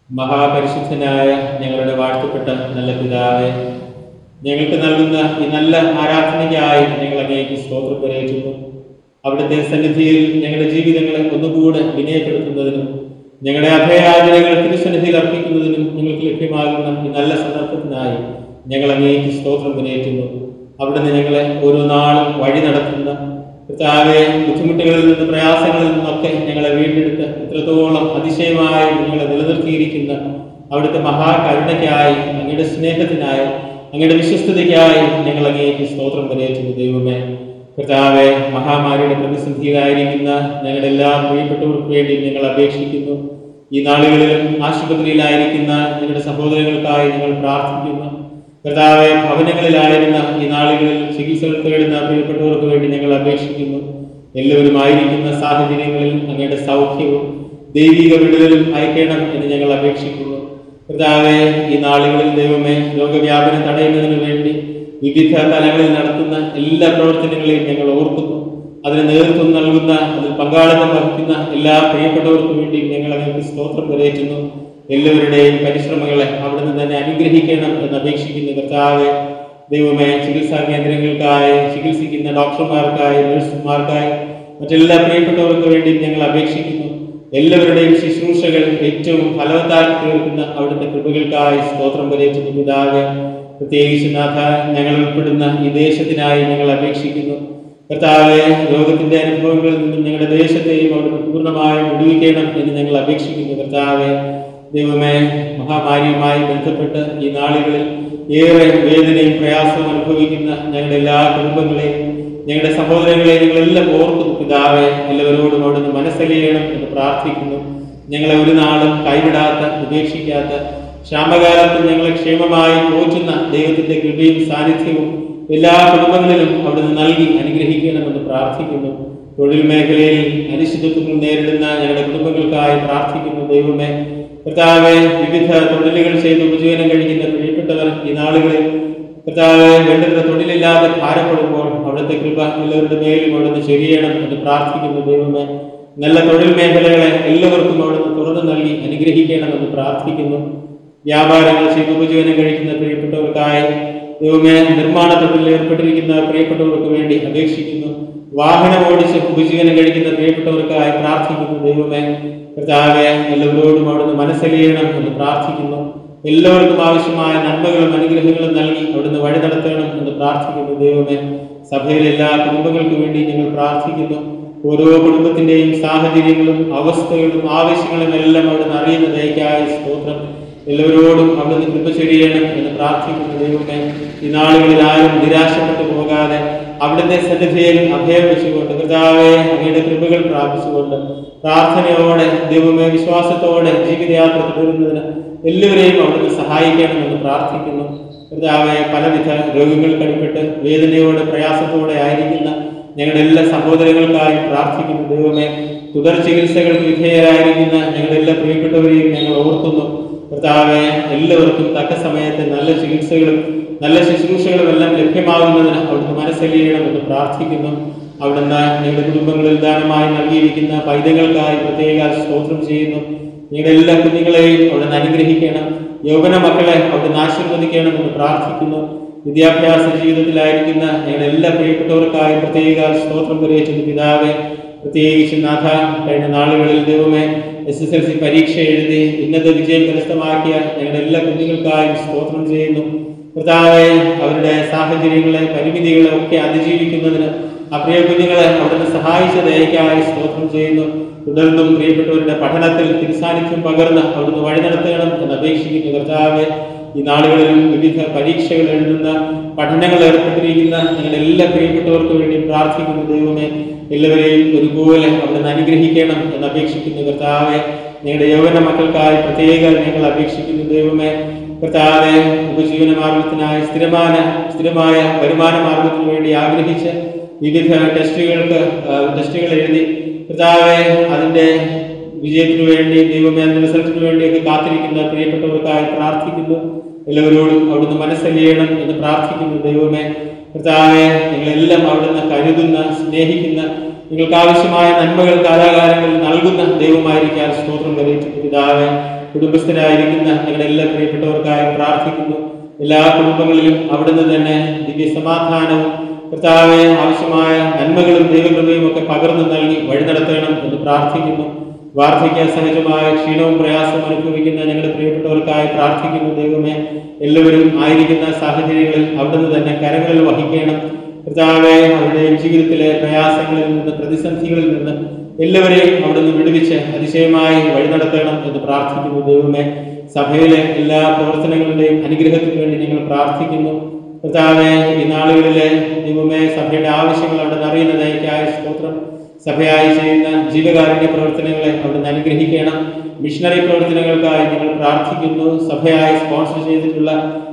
A: മഹാപരിശുദ്ധനായ ഞങ്ങളുടെ വാഴ്ത്തപ്പെട്ട നല്ല പിതാവേ, ഞങ്ങൾക്ക് നൽകുന്ന ഈ നല്ല ആരാധനയ്ക്കായി ഞങ്ങൾ അങ്ങേക്ക് സ്തോത്രം കരയറ്റുന്നു. അവിടുത്തെ സന്നിധിയിൽ ഞങ്ങളുടെ ജീവിതങ്ങളെ ഒന്നുകൂടെ വിനയപ്പെടുത്തുന്നതിനും ഞങ്ങളുടെ അഭയാചനകൾ തിരുസന്നിധിയിൽ അർപ്പിക്കുന്നതിനും ഞങ്ങൾക്ക് ലഭ്യമാകുന്ന ഈ നല്ല സന്ദർഭത്തിനായി ഞങ്ങൾ അങ്ങേക്ക് സ്തോത്രം കരയറ്റുന്നു. അവിടുന്ന് ഞങ്ങളെ ഓരോ നാളും വഴി നടത്തുന്ന കർത്താവേ, ബുദ്ധിമുട്ടുകളിൽ നിന്ന് പ്രയാസങ്ങളിൽ നിന്നൊക്കെ ഞങ്ങളെ വീണ്ടെടുത്ത് ഇത്രത്തോളം അതിശയമായി ഞങ്ങളെ നിലനിർത്തിയിരിക്കുന്ന അവിടുത്തെ മഹാകരുണയ്ക്കായി, അങ്ങയുടെ സ്നേഹത്തിനായി, അങ്ങയുടെ വിശ്വസ്തതയ്ക്കായി ഞങ്ങൾ അങ്ങേക്ക് സ്തോത്രം കരയറ്റുന്നു. ദൈവമേ കർത്താവേ, മഹാമാരിയുടെ പ്രതിസന്ധിയിലായിരിക്കുന്ന ഞങ്ങളുടെ എല്ലാ പ്രിയപ്പെട്ടവർക്ക് വേണ്ടി ഞങ്ങൾ അപേക്ഷിക്കുന്നു. ഈ നാളുകളിലും ആശുപത്രിയിലായിരിക്കുന്ന ഞങ്ങളുടെ സഹോദരങ്ങൾക്കായി ഞങ്ങൾ പ്രാർത്ഥിക്കുന്നു. കർത്താവെ, ഭവനങ്ങളിലായിരുന്ന ഈ നാളുകളിൽ ചികിത്സകൾ തേടുന്ന പ്രിയപ്പെട്ടവർക്ക് വേണ്ടി ഞങ്ങൾ അപേക്ഷിക്കുന്നു. എല്ലാവരും ആയിരിക്കുന്ന സാഹചര്യങ്ങളിൽ അങ്ങയുടെ സൗഖ്യവും ദൈവിക വിടുതലും അയക്കണം എന്ന് ഞങ്ങൾ അപേക്ഷിക്കുന്നു. കർത്താവെ, ഈ നാളുകളിൽ ദൈവമേ, രോഗവ്യാപനം തടയുന്നതിന് വേണ്ടി വിവിധ തലങ്ങളിൽ നടത്തുന്ന എല്ലാ പ്രവർത്തനങ്ങളെയും ഞങ്ങൾ ഓർക്കുന്നു. അതിന് നേതൃത്വം നൽകുന്ന, അതിൽ പങ്കാളിത്തം വഹിക്കുന്ന എല്ലാ പ്രിയപ്പെട്ടവർക്കും വേണ്ടി ഞങ്ങൾ അങ്ങേക്ക് സ്തോത്രം കരയറ്റുന്നു. എല്ലാവരുടെയും പരിശ്രമങ്ങളെ അവിടുന്ന് തന്നെ അനുഗ്രഹിക്കണം എന്ന് അപേക്ഷിക്കുന്നു. കർത്താവെ, ദൈവമേ, ചികിത്സാ കേന്ദ്രങ്ങൾക്കായി, ചികിത്സിക്കുന്ന ഡോക്ടർമാർക്കായി, നഴ്സുമാർക്കായി, മറ്റെല്ലാ പ്രിയപ്പെട്ടവർക്ക് വേണ്ടി ഞങ്ങൾ അപേക്ഷിക്കുന്നു. എല്ലാവരുടെയും ശുശ്രൂഷകൾ ഏറ്റവും ഫലവത്താക്കി തീർക്കുന്ന അവിടുത്തെ കൃപകൾക്കായി സ്തോത്രം കരയറ്റുന്നു. പിതാവേ, പ്രത്യേകിച്ച് നാഥ, ഞങ്ങൾ ഉൾപ്പെടുന്ന ഈ ദേശത്തിനായി ഞങ്ങൾ അപേക്ഷിക്കുന്നു. കർത്താവെ, രോഗത്തിന്റെ അനുഭവങ്ങളിൽ നിന്നും ഞങ്ങളുടെ ദേശത്തെയും അവിടുന്ന് പൂർണ്ണമായും വിടുവിക്കണം എന്ന് ഞങ്ങൾ അപേക്ഷിക്കുന്നു. കർത്താവെ, ദൈവമേ, മഹാമാരിയുമായി ബന്ധപ്പെട്ട് ഈ നാളുകളിൽ ഏറെ വേദനയും പ്രയാസവും അനുഭവിക്കുന്ന ഞങ്ങളുടെ എല്ലാ കുടുംബങ്ങളെയും, ഞങ്ങളുടെ സഹോദരങ്ങളെയും ഞങ്ങളെല്ലാം ഓർക്കുന്നു. പിതാവെ, എല്ലാവരോടും അവിടുന്ന് മനസ്സലിയണം എന്ന് പ്രാർത്ഥിക്കുന്നു. ഞങ്ങളെ ഒരു നാളും കൈവിടാത്ത, ഉപേക്ഷിക്കാത്ത, ക്ഷാമകാലത്ത് ഞങ്ങളെ ക്ഷേമമായി പോറ്റുന്ന ദൈവത്തിന്റെ കൃപയും സാന്നിധ്യവും എല്ലാ കുടുംബങ്ങളിലും അവിടുന്ന് നൽകി അനുഗ്രഹിക്കണമെന്ന് പ്രാർത്ഥിക്കുന്നു. തൊഴിൽ മേഖലയിൽ അനിശ്ചിതത്വങ്ങൾ നേരിടുന്ന ഞങ്ങളുടെ കുടുംബങ്ങൾക്കായി പ്രാർത്ഥിക്കുന്നു. ദൈവമേ കർത്താവെ, വിവിധ തൊഴിലുകൾ ചെയ്ത് ഉപജീവനം കഴിക്കുന്ന പ്രിയപ്പെട്ടവർ ഈ നാളുകളിൽ കർത്താവെ, വേണ്ടത്ര തൊഴിലില്ലാതെ ഭാരപ്പെടുമ്പോൾ അവിടുത്തെ കൃപ എല്ലാവരുടെ മേലും അവിടുന്ന് ശരിയണം എന്ന് പ്രാർത്ഥിക്കുന്നു. ദൈവമേ, നല്ല തൊഴിൽ മേഖലകളെ എല്ലാവർക്കും അവിടുന്ന് തുറന്നു നൽകി അനുഗ്രഹിക്കണമെന്ന് പ്രാർത്ഥിക്കുന്നു. വ്യാപാരങ്ങൾ ചെയ്ത് ഉപജീവനം കഴിക്കുന്ന പ്രിയപ്പെട്ടവർക്കായി ദൈവമേ, നിർമ്മാണ തൊഴിലിൽ ഏർപ്പെട്ടിരിക്കുന്ന പ്രിയപ്പെട്ടവർക്ക് വേണ്ടി അപേക്ഷിക്കുന്നു. വാഹനം ഓടിച്ച് ഉപജീവനം കഴിക്കുന്ന പ്രിയപ്പെട്ടവർക്കായി പ്രാർത്ഥിക്കുന്നു. ദൈവമേ കർത്താവെ, എല്ലാവരോടും അവിടുന്ന് മനസ്സലിയണം എന്ന് പ്രാർത്ഥിക്കുന്നു. എല്ലാവർക്കും ആവശ്യമായ നന്മകളും അനുഗ്രഹങ്ങളും നൽകി അവിടുന്ന് വഴി നടത്തണം എന്ന് പ്രാർത്ഥിക്കുന്നു. ദൈവമേ, സഭയിലെ എല്ലാ കുടുംബങ്ങൾക്കും വേണ്ടി ഞങ്ങൾ പ്രാർത്ഥിക്കുന്നു. ഓരോ കുടുംബത്തിന്റെയും സാഹചര്യങ്ങളും അവസ്ഥകളും ആവശ്യങ്ങളും എല്ലാം അവിടുന്ന് അറിയുന്ന ദയക്കായി സ്തോത്രം. എല്ലാവരോടും അവിടുന്ന് കൃപ ചൊരിയണം എന്ന് പ്രാർത്ഥിക്കുന്നു. ദൈവമേ, ഈ നാളുകളിൽ ആരും നിരാശപ്പെട്ടു പോകാതെ അവിടുത്തെ സന്നിധിയിൽ അഭയം വെച്ചുകൊണ്ട് കർത്താവെ, അങ്ങയുടെ കൃപകൾ പ്രാപിച്ചുകൊണ്ട് പ്രാർത്ഥനയോടെ ദൈവമേ, വിശ്വാസത്തോടെ ജീവിതയാത്ര തുടരുന്നതിന് എല്ലാവരെയും അവിടുന്ന് സഹായിക്കണമെന്ന് പ്രാർത്ഥിക്കുന്നു. കർത്താവെ, പലവിധ രോഗങ്ങൾക്ക് അടിപ്പെട്ട് വേദനയോടെ പ്രയാസത്തോടെ ആയിരിക്കുന്ന ഞങ്ങളുടെ എല്ലാ സഹോദരങ്ങൾക്കായി പ്രാർത്ഥിക്കുന്നു. ദൈവമേ, തുടർ ചികിത്സകൾക്ക് വിധേയരായിരിക്കുന്ന ഞങ്ങളുടെ എല്ലാ പ്രിയപ്പെട്ടവരെയും ഞങ്ങൾ ഓർക്കുന്നു. കർത്താവെ, എല്ലാവർക്കും തക്ക സമയത്ത് നല്ല ചികിത്സകളും നല്ല ശുശ്രൂഷകളും എല്ലാം ലഭ്യമാകുന്നതിന് അവിടുന്ന് മനസ്സലിയണമെന്ന് പ്രാർത്ഥിക്കുന്നു. അവിടുന്ന് ഞങ്ങളുടെ കുടുംബങ്ങളിൽ ദാനമായി നൽകിയിരിക്കുന്ന പൈതങ്ങൾക്കായി പ്രത്യേക സ്തോത്രം ചെയ്യുന്നു. ഞങ്ങളുടെ എല്ലാ കുഞ്ഞുങ്ങളെയും അവിടുന്ന് അനുഗ്രഹിക്കണം. യൗവന മക്കളെ അവിടുന്ന് ആശീർവദിക്കണമെന്ന് പ്രാർത്ഥിക്കുന്നു. വിദ്യാഭ്യാസ ജീവിതത്തിലായിരിക്കുന്ന ഞങ്ങളുടെ എല്ലാ പ്രിയപ്പെട്ടവർക്കായി പ്രത്യേക സ്തോത്രം കരയറ്റുന്നു. പിതാവെ, പ്രത്യേകിച്ച് നാഥ, കഴിഞ്ഞ നാളുകളിൽ ദൈവമേ, SSLC പരീക്ഷ എഴുതി ഉന്നത വിജയം കരസ്ഥമാക്കിയ ഞങ്ങളുടെ എല്ലാ കുഞ്ഞുങ്ങൾക്കായും സ്തോത്രം ചെയ്യുന്നു. കർത്താവെ, അവരുടെ സാഹചര്യങ്ങളെ, പരിമിതികളെ ഒക്കെ അതിജീവിക്കുന്നതിന് ആ പ്രിയ കുഞ്ഞുങ്ങളെ അവിടുന്ന് സഹായിച്ച ദയക്കായി സ്തോത്രം ചെയ്യുന്നു. തുടർന്നും പ്രിയപ്പെട്ടവരുടെ പഠനത്തിൽ തിരുസാന്നിധ്യം പകർന്ന് അവിടുന്ന് വഴി നടത്തണം എന്ന് അപേക്ഷിക്കുന്നു. കർത്താവെ, ഈ നാളുകളിലും വിവിധ പരീക്ഷകൾ എഴുതുന്ന, പഠനങ്ങൾ ഏർപ്പെട്ടിരിക്കുന്ന ഞങ്ങളുടെ എല്ലാ പ്രിയപ്പെട്ടവർക്കും വേണ്ടി പ്രാർത്ഥിക്കുന്നു. ദൈവമേ, എല്ലാവരെയും ഒരുപോലെ അവിടുന്ന് അനുഗ്രഹിക്കണം എന്ന് അപേക്ഷിക്കുന്നു. കർത്താവെ, ഞങ്ങളുടെ യൗവന മക്കൾക്കായി പ്രത്യേക ഞങ്ങൾ അപേക്ഷിക്കുന്നു. ദൈവമേ കർത്താവെ, ഉപജീവന മാർഗത്തിനായി സ്ഥിരമായ വരുമാന മാർഗത്തിന് വേണ്ടി ആഗ്രഹിച്ച് വിവിധ ടെസ്റ്റുകൾ എഴുതി കർത്താവെ, അതിൻ്റെ വിജയത്തിനു വേണ്ടി ദൈവമേ, അതിൻ്റെ റിസൾട്ടിന് വേണ്ടിയൊക്കെ കാത്തിരിക്കുന്ന പ്രിയപ്പെട്ടവർക്കായി പ്രാർത്ഥിക്കുന്നു. എല്ലാവരോടും അവിടുന്ന് മനസ്സലിയണം എന്ന് പ്രാർത്ഥിക്കുന്നു. ദൈവമേ കർത്താവെ, നിങ്ങളെല്ലാം അവിടുന്ന് കരുതുന്ന, സ്നേഹിക്കുന്ന, നിങ്ങൾക്ക് ആവശ്യമായ നന്മകൾ കാലാകാലങ്ങളിൽ നൽകുന്ന ദൈവമായിരിക്കാൻ സ്തോത്രം കരയറ്റുന്നു. പിതാവേ, കുടുംബസ്ഥരായിരിക്കുന്ന ഞങ്ങളുടെ എല്ലാ പ്രിയപ്പെട്ടവർക്കായും പ്രാർത്ഥിക്കുന്നു. എല്ലാ കുടുംബങ്ങളിലും അവിടുന്ന് തന്നെ ദിവ്യ സമാധാനവും കർത്താവെ ആവശ്യമായ നന്മകളും ദൈവകൃപയും ഒക്കെ പകർന്നു നൽകി വഴി നടത്തണം എന്ന് പ്രാർത്ഥിക്കുന്നു. വാർദ്ധക്യ സഹജമായ ക്ഷീണവും പ്രയാസവും അനുഭവിക്കുന്ന ഞങ്ങളുടെ പ്രിയപ്പെട്ടവർക്കായി പ്രാർത്ഥിക്കുന്നു. ദൈവമേ, എല്ലാവരും ആയിരിക്കുന്ന സാഹചര്യങ്ങളിൽ അവിടുന്ന് തന്നെ കരങ്ങളിൽ വഹിക്കണം. കർത്താവെ, അവരുടെ ജീവിതത്തിലെ പ്രയാസങ്ങളിൽ നിന്ന്, പ്രതിസന്ധികളിൽ നിന്ന് എല്ലാവരെയും അവിടുന്ന് വിടുവിച്ച് അതിശയമായി വഴി നടത്തണം എന്ന് പ്രാർത്ഥിക്കുന്നു. ദൈവമേ, സഭയിലെ എല്ലാ പ്രവർത്തനങ്ങളുടെയും അനുഗ്രഹത്തിന് വേണ്ടി ഞങ്ങൾ പ്രാർത്ഥിക്കുന്നു. കർത്താവെ, ഈ നാളുകളിലെ ദൈവമേ സഭയുടെ ആവശ്യങ്ങൾ അവിടുന്ന് അറിയുന്നതായി സ്തോത്രം. സഭയായി ചെയ്യുന്ന ജീവകാരുണ്യ പ്രവർത്തനങ്ങളെ അവിടുന്ന് അനുഗ്രഹിക്കണം. മിഷണറി പ്രവർത്തനങ്ങൾക്കായി ഞങ്ങൾ പ്രാർത്ഥിക്കുന്നു. സഭയായി സ്പോൺസർ ചെയ്തിട്ടുള്ള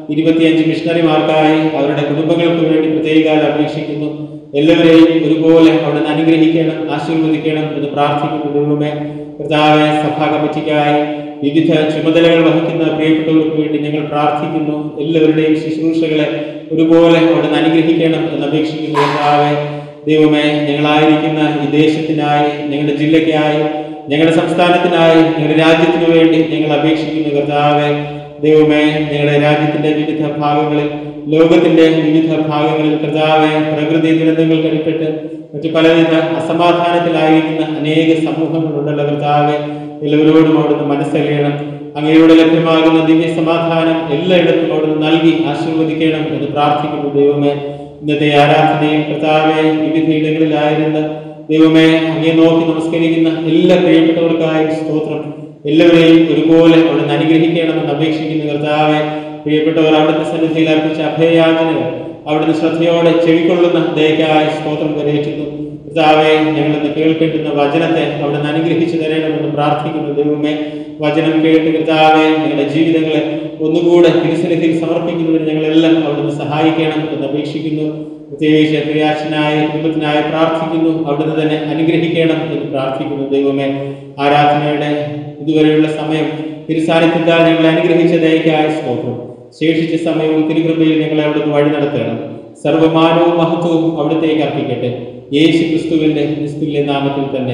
A: 25 മിഷണറിമാർക്കായി അവരുടെ കുടുംബങ്ങൾക്ക് വേണ്ടി പ്രത്യേകം അപേക്ഷിക്കുന്നു. എല്ലാവരെയും ഒരുപോലെ അവിടുന്ന് അനുഗ്രഹിക്കണം, ആശീർവദിക്കണം എന്ന് പ്രാർത്ഥിക്കുന്നു. ദൈവമേ, കർത്താവെ, സഭാ കമ്മിറ്റിക്കായി വിവിധ ചുമതലകൾ വഹിക്കുന്ന പ്രിയപ്പെട്ടവർക്ക് വേണ്ടി ഞങ്ങൾ പ്രാർത്ഥിക്കുന്നു. എല്ലാവരുടെയും ശുശ്രൂഷകളെ ഒരുപോലെ അവിടുന്ന് അനുഗ്രഹിക്കണം എന്ന് അപേക്ഷിക്കുന്നു. കർത്താവെ, ദൈവമേ, ഞങ്ങളായിരിക്കുന്ന ഈ ദേശത്തിനായി, ഞങ്ങളുടെ ജില്ലയ്ക്കായി, ഞങ്ങളുടെ സംസ്ഥാനത്തിനായി, ഞങ്ങളുടെ രാജ്യത്തിനു വേണ്ടി ഞങ്ങൾ അപേക്ഷിക്കുന്നു. കർത്താവെ, ദൈവമേ, ഞങ്ങളുടെ രാജ്യത്തിന്റെ വിവിധ ഭാഗങ്ങളിൽ, ലോകത്തിന്റെ വിവിധ ഭാഗങ്ങളിൽ കർത്താവെ പ്രകൃതി ദുരന്തങ്ങൾക്ക് അടിപ്പെട്ട് മറ്റു പലവിധ അസമാധാനത്തിലായിരിക്കുന്ന അനേക സമൂഹങ്ങളുണ്ടല്ലോ. കർത്താവെ, എല്ലാവരോടും അവിടുന്ന് മനസ്സറിയണം. അങ്ങയോട് ലഭ്യമാകുന്ന ദിവ്യ സമാധാനം എല്ലായിടത്തും അവിടുന്ന് നൽകി ആശീർവദിക്കണം എന്ന് പ്രാർത്ഥിക്കുന്നു. ദൈവമേ, ഇന്നത്തെ ആരാധനയും കർത്താവെ വിവിധ ഇടങ്ങളിലായിരുന്ന ദൈവമേ അങ്ങേ നോക്കി നമസ്കരിക്കുന്ന എല്ലാ പ്രിയപ്പെട്ടവർക്കായും സ്തോത്രം. എല്ലാവരെയും ഒരുപോലെ അവിടുന്ന് അനുഗ്രഹിക്കണമെന്ന് അപേക്ഷിക്കുന്നു. കർത്താവെ, പ്രിയപ്പെട്ടവർ അവിടുത്തെ സന്നിധിയിൽ അർപ്പിച്ച അഭയയാചനകൾ അവിടുന്ന് ശ്രദ്ധയോടെ ചെവിക്കൊള്ളുന്ന ദയക്കായി സ്തോത്രം കരയേറ്റുന്നു. കർത്താവെ, ഞങ്ങളിന്ന് കേൾക്കേണ്ടുന്ന വചനത്തെ അവിടുന്ന് അനുഗ്രഹിച്ചു തരണമെന്ന് പ്രാർത്ഥിക്കുന്നു. ദൈവമേ, വചനം കേട്ട് കർത്താവെ ഞങ്ങളുടെ ജീവിതങ്ങളെ ഒന്നുകൂടെ തിരുസന്നിധിയിൽ സമർപ്പിക്കുന്നതിന് ഞങ്ങളെല്ലാം അവിടുന്ന് സഹായിക്കണം എന്ന് അപേക്ഷിക്കുന്നു. പ്രത്യേകിച്ച് പ്രിയാശനായ കുടുംബത്തിനായി പ്രാർത്ഥിക്കുന്നു. അവിടുന്ന് തന്നെ അനുഗ്രഹിക്കണം എന്ന് പ്രാർത്ഥിക്കുന്നു. ദൈവമേ, ആരാധനയുടെ ഇതുവരെയുള്ള സമയം തിരുസാന്നിധ്യത്താൽ ഞങ്ങളെ അനുഗ്രഹിച്ച ദയക്കായ സ്തോത്രം. ശേഷിച്ച സമയവും തിരുകൃപയിൽ ഞങ്ങളെ അവിടുന്ന് വഴി നടത്തണം. സർവമാനവും മഹത്വവും അവിടുത്തേക്ക് അർപ്പിക്കട്ടെ. യേശു ക്രിസ്തുവിന്റെ നിസ്തുല്യ നാമത്തിൽ തന്നെ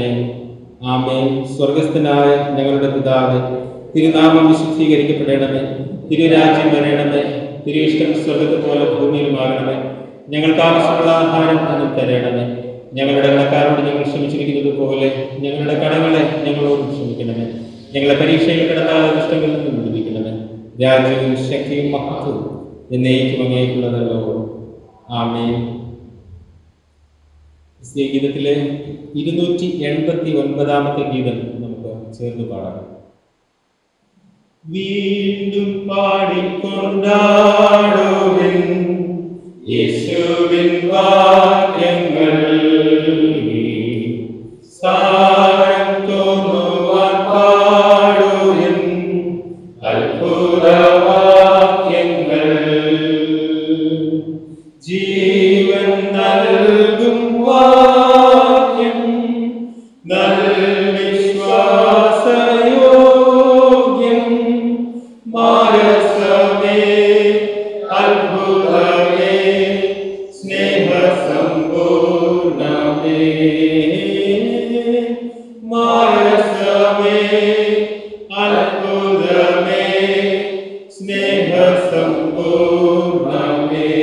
A: ആമേൻ. സ്വർഗസ്ഥനായ ഞങ്ങളുടെ പിതാവേ, തിരുനാമം വിശുദ്ധീകരിക്കപ്പെടണമേ. തിരുരാജ്യം വരണമേ. തിരുവിഷ്ടം സ്വർഗത്തെ പോലെ ഭൂമിയിലുമാകണമേ. ഞങ്ങൾക്ക് ആവശ്യമുള്ള ആഹാരം ഞങ്ങൾ തരണമേ. ഞങ്ങളുടെ കടക്കാരോട് ഞങ്ങൾ ക്ഷമിച്ചിരിക്കുന്നത് പോലെ ഞങ്ങളുടെ കടങ്ങളെ ഞങ്ങളോട് ക്ഷമിക്കണമേ. ഞങ്ങളെ പരീക്ഷയിൽ കിടത്താതെ ദുഷ്ടങ്ങളിൽ നിന്ന് വിടുവിക്കണമേ. രാജ്യവും ശക്തിയും മഹത്വവും എന്നേക്കും അങ്ങേക്കുള്ളതല്ലോ. ആമേൻ. ഗീതത്തിലെ 289 ഗീതം നമുക്ക് ചേർന്ന് പാടാം. വീണ്ടും പാടിക്കൊണ്ടാടുവിൻ യേശുവിൻ വാക്യങ്ങൾ, സാരം തോന്നുവാൻ പാടുവിൻ അത്ഭുതവാക്യങ്ങൾ. ജീവൻ നൽകും വാക്യം, വിശ്വാസയോഗ്യം, മാനസമേ അത്ഭുതമേ സ്നേഹസമ്പൂർണമേ. മാനസമേ അത്ഭുതമേ സ്നേഹസമ്പൂർണമേ.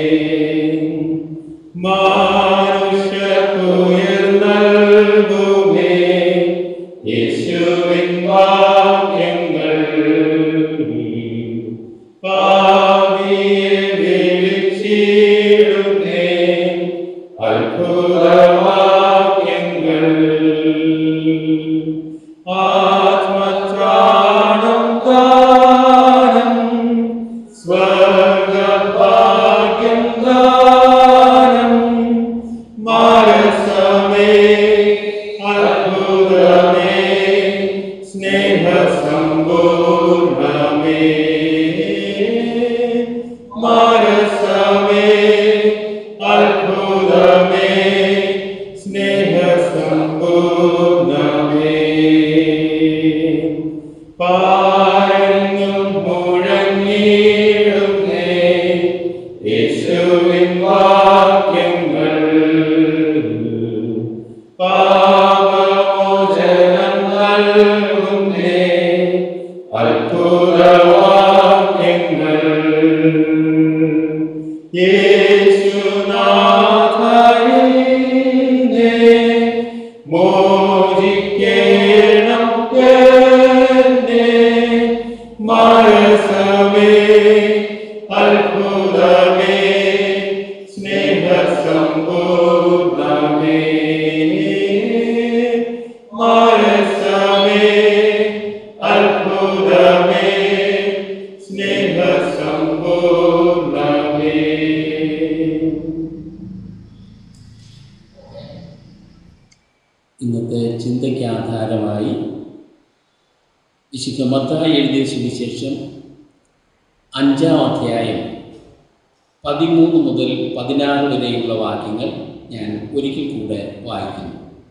A: മാനുഷകുയർ നൽകുമേ യേശുവിൻ വാക്യങ്ങൾ. പാപിയെ വിളിച്ചിടുന്നേ അത്ഭുതവാക്യങ്ങൾ. ആത്മത്രാണം ദാനം, സ്വർഗഭാഗ്യം ദാനം, സമ്പൂർണ്ണമേ മനസ്സമേ അത്ഭുതമേ സ്നേഹസമ്പൂർണ്ണമേ.
B: ഇന്നത്തെ ചിന്തയ്ക്ക് ആധാരമായി വിശുദ്ധ മത്തായി എഴുതിയ സുവിശേഷം 5-ാം അധ്യായം 13 മുതൽ 16 വരെയുള്ള വാക്യങ്ങൾ ഞാൻ ഒരിക്കൽ കൂടെ വായിക്കുന്നു.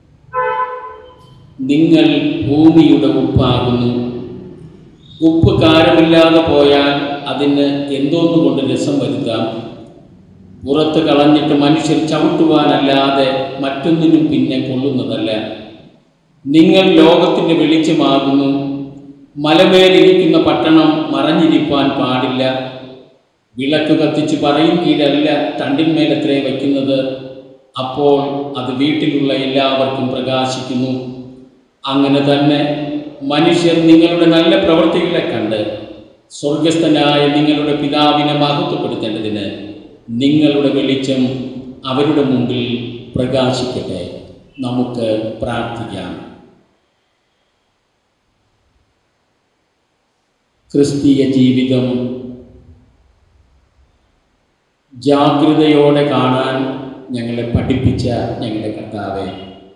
B: നിങ്ങൾ ഭൂമിയുടെ ഉപ്പാകുന്നു. ഉപ്പ് കാരമില്ലാതെ പോയാൽ അതിന് എന്തോന്നുകൊണ്ട് രസം വരുത്താം? പുറത്ത് കളഞ്ഞിട്ട് മനുഷ്യർ ചവിട്ടുവാനല്ലാതെ മറ്റൊന്നിനും പിന്നെ കൊള്ളുന്നതല്ല. നിങ്ങൾ ലോകത്തിൻ്റെ വെളിച്ചമാകുന്നു. മലമേലിരിക്കുന്ന പട്ടണം മറഞ്ഞിരിപ്പാൻ പാടില്ല. വിളക്ക് കത്തിച്ച് പറയും കീഴല്ല തണ്ടിന്മേലത്രേ വയ്ക്കുന്നത്. അപ്പോൾ അത് വീട്ടിലുള്ള എല്ലാവർക്കും പ്രകാശിക്കുന്നു. അങ്ങനെ തന്നെ മനുഷ്യർ നിങ്ങളുടെ നല്ല പ്രവൃത്തികളെ കണ്ട് സ്വർഗസ്ഥനായ നിങ്ങളുടെ പിതാവിനെ മഹത്വപ്പെടുത്തേണ്ടതിന് നിങ്ങളുടെ വെളിച്ചം അവരുടെ മുമ്പിൽ പ്രകാശിക്കട്ടെ. നമുക്ക് പ്രാർത്ഥിക്കാം. ക്രിസ്തീയ ജീവിതം ജാഗ്രതയോടെ കാണാൻ ഞങ്ങളെ പഠിപ്പിച്ച ഞങ്ങളുടെ കർത്താവേ,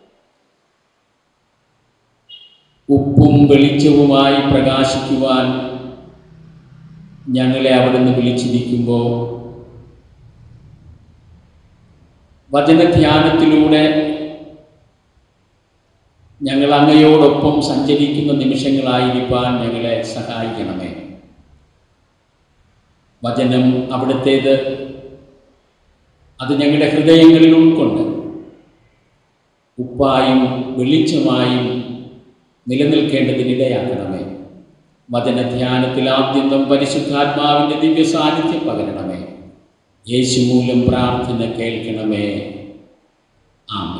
B: ഉപ്പും വെളിച്ചവുമായി പ്രകാശിക്കുവാൻ ഞങ്ങളെ അവിടുന്ന് വിളിച്ചിരിക്കുമ്പോൾ വചനധ്യാനത്തിലൂടെ ഞങ്ങൾ അങ്ങയോടൊപ്പം സഞ്ചരിക്കുന്ന നിമിഷങ്ങളായിരിക്കാൻ ഞങ്ങളെ സഹായിക്കണമേ. വചനം അവിടുത്തേത്, അത് ഞങ്ങളുടെ ഹൃദയങ്ങളിൽ ഉൾക്കൊണ്ട് ഉപ്പായും വെളിച്ചമായും നിലനിൽക്കേണ്ടതിനിടയാക്കണമേ. വചനധ്യാനത്തിൽ ആദ്യന്തം പരിശുദ്ധാത്മാവിൻ്റെ ദിവ്യ സാന്നിധ്യം പകരണമേ. യേശു മൂലം പ്രാർത്ഥന കേൾക്കണമേ. ആമേൻ.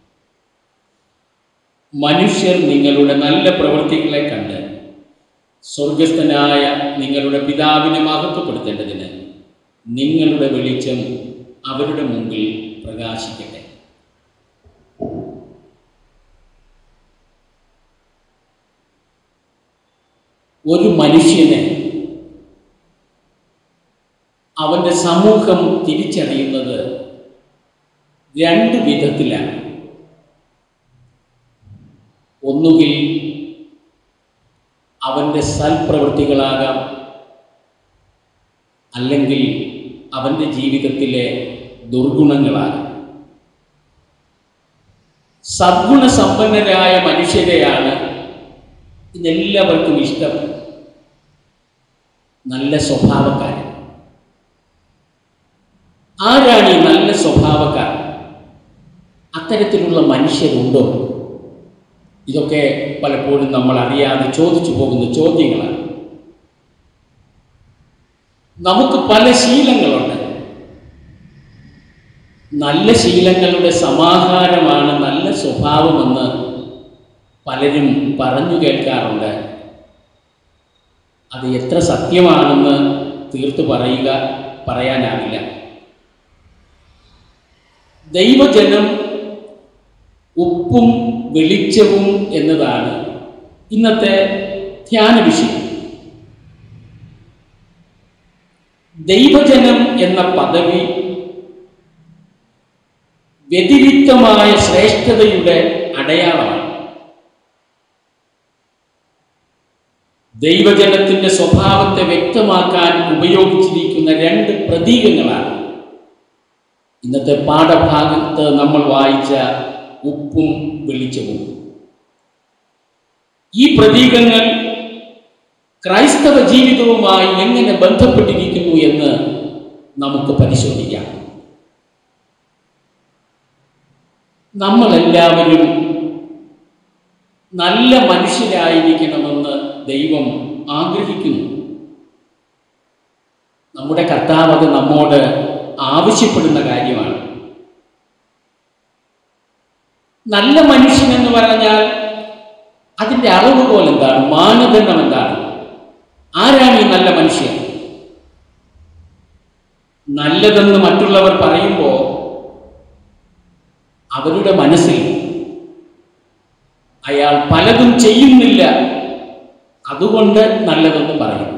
B: മനുഷ്യർ നിങ്ങളുടെ നല്ല പ്രവൃത്തികളെ കണ്ട് സ്വർഗസ്ഥനായ നിങ്ങളുടെ പിതാവിനെ മഹത്വപ്പെടുത്തേണ്ടതിന് നിങ്ങളുടെ വെളിച്ചം അവരുടെ മുമ്പിൽ പ്രകാശിക്കട്ടെ. ഒരു മനുഷ്യനെ അവൻ്റെ സമൂഹം തിരിച്ചറിയുന്നത് 2 വിധത്തിലാണ്. ഒന്നുകിൽ അവൻ്റെ സൽപ്രവൃത്തികളാകാം, അല്ലെങ്കിൽ അവൻ്റെ ജീവിതത്തിലെ ദുർഗുണങ്ങളാകാം. സദ്ഗുണസമ്പന്നരായ മനുഷ്യരെയാണ് ഇതെല്ലാവർക്കും ഇഷ്ടം. നല്ല സ്വഭാവക്കാരൻ. ആരാണ് ഈ നല്ല സ്വഭാവക്കാർ? അത്തരത്തിലുള്ള മനുഷ്യരുണ്ടോ? ഇതൊക്കെ പലപ്പോഴും നമ്മൾ അറിയാതെ ചോദിച്ചു പോകുന്ന ചോദ്യങ്ങളാണ്. നമുക്ക് പല ശീലങ്ങളുണ്ട്. നല്ല ശീലങ്ങളുടെ സമാഹാരമാണ് നല്ല സ്വഭാവമെന്ന് പലരും പറഞ്ഞു കേൾക്കാറുണ്ട്. അത് എത്ര സത്യമാണെന്ന് തീർത്തു പറയാനാവില്ല. ദൈവജനം ഉപ്പും വെളിച്ചവും എന്നതാണ് ഇന്നത്തെ ധ്യാന വിഷയം. ദൈവജനം എന്ന പദവി വ്യതിരിക്തമായ ശ്രേഷ്ഠതയുടെ അടയാളമാണ്. ദൈവജനത്തിൻ്റെ സ്വഭാവത്തെ വ്യക്തമാക്കാൻ ഉപയോഗിച്ചിരിക്കുന്ന 2 പ്രതീകങ്ങളാണ് ഇന്നത്തെ പാഠഭാഗത്ത് നമ്മൾ വായിച്ച ഉപ്പും വെളിച്ചവും. ഈ പ്രതീകങ്ങൾ ക്രൈസ്തവ ജീവിതവുമായി എങ്ങനെ ബന്ധപ്പെട്ടിരിക്കുന്നു എന്ന് നമുക്ക് പരിശോധിക്കാം. നമ്മളെല്ലാവരും നല്ല മനുഷ്യരായിരിക്കണമെന്ന് ദൈവം ആഗ്രഹിക്കുന്നു. നമ്മുടെ കർത്താവ് അത് നമ്മോട് ആവശ്യപ്പെടുന്ന കാര്യമാണ്. നല്ല മനുഷ്യൻ എന്ന് പറഞ്ഞാൽ അതിൻ്റെ അളവുകോൽ എന്താണ്? മാനദണ്ഡം എന്താണ്? ആരാണ് ഈ നല്ല മനുഷ്യൻ? നല്ലതെന്ന് മറ്റുള്ളവർ പറയുമ്പോൾ അവരുടെ മനസ്സിൽ അയാൾ പലതും ചെയ്യുന്നില്ല, അതുകൊണ്ട് നല്ലതെന്ന് പറയും.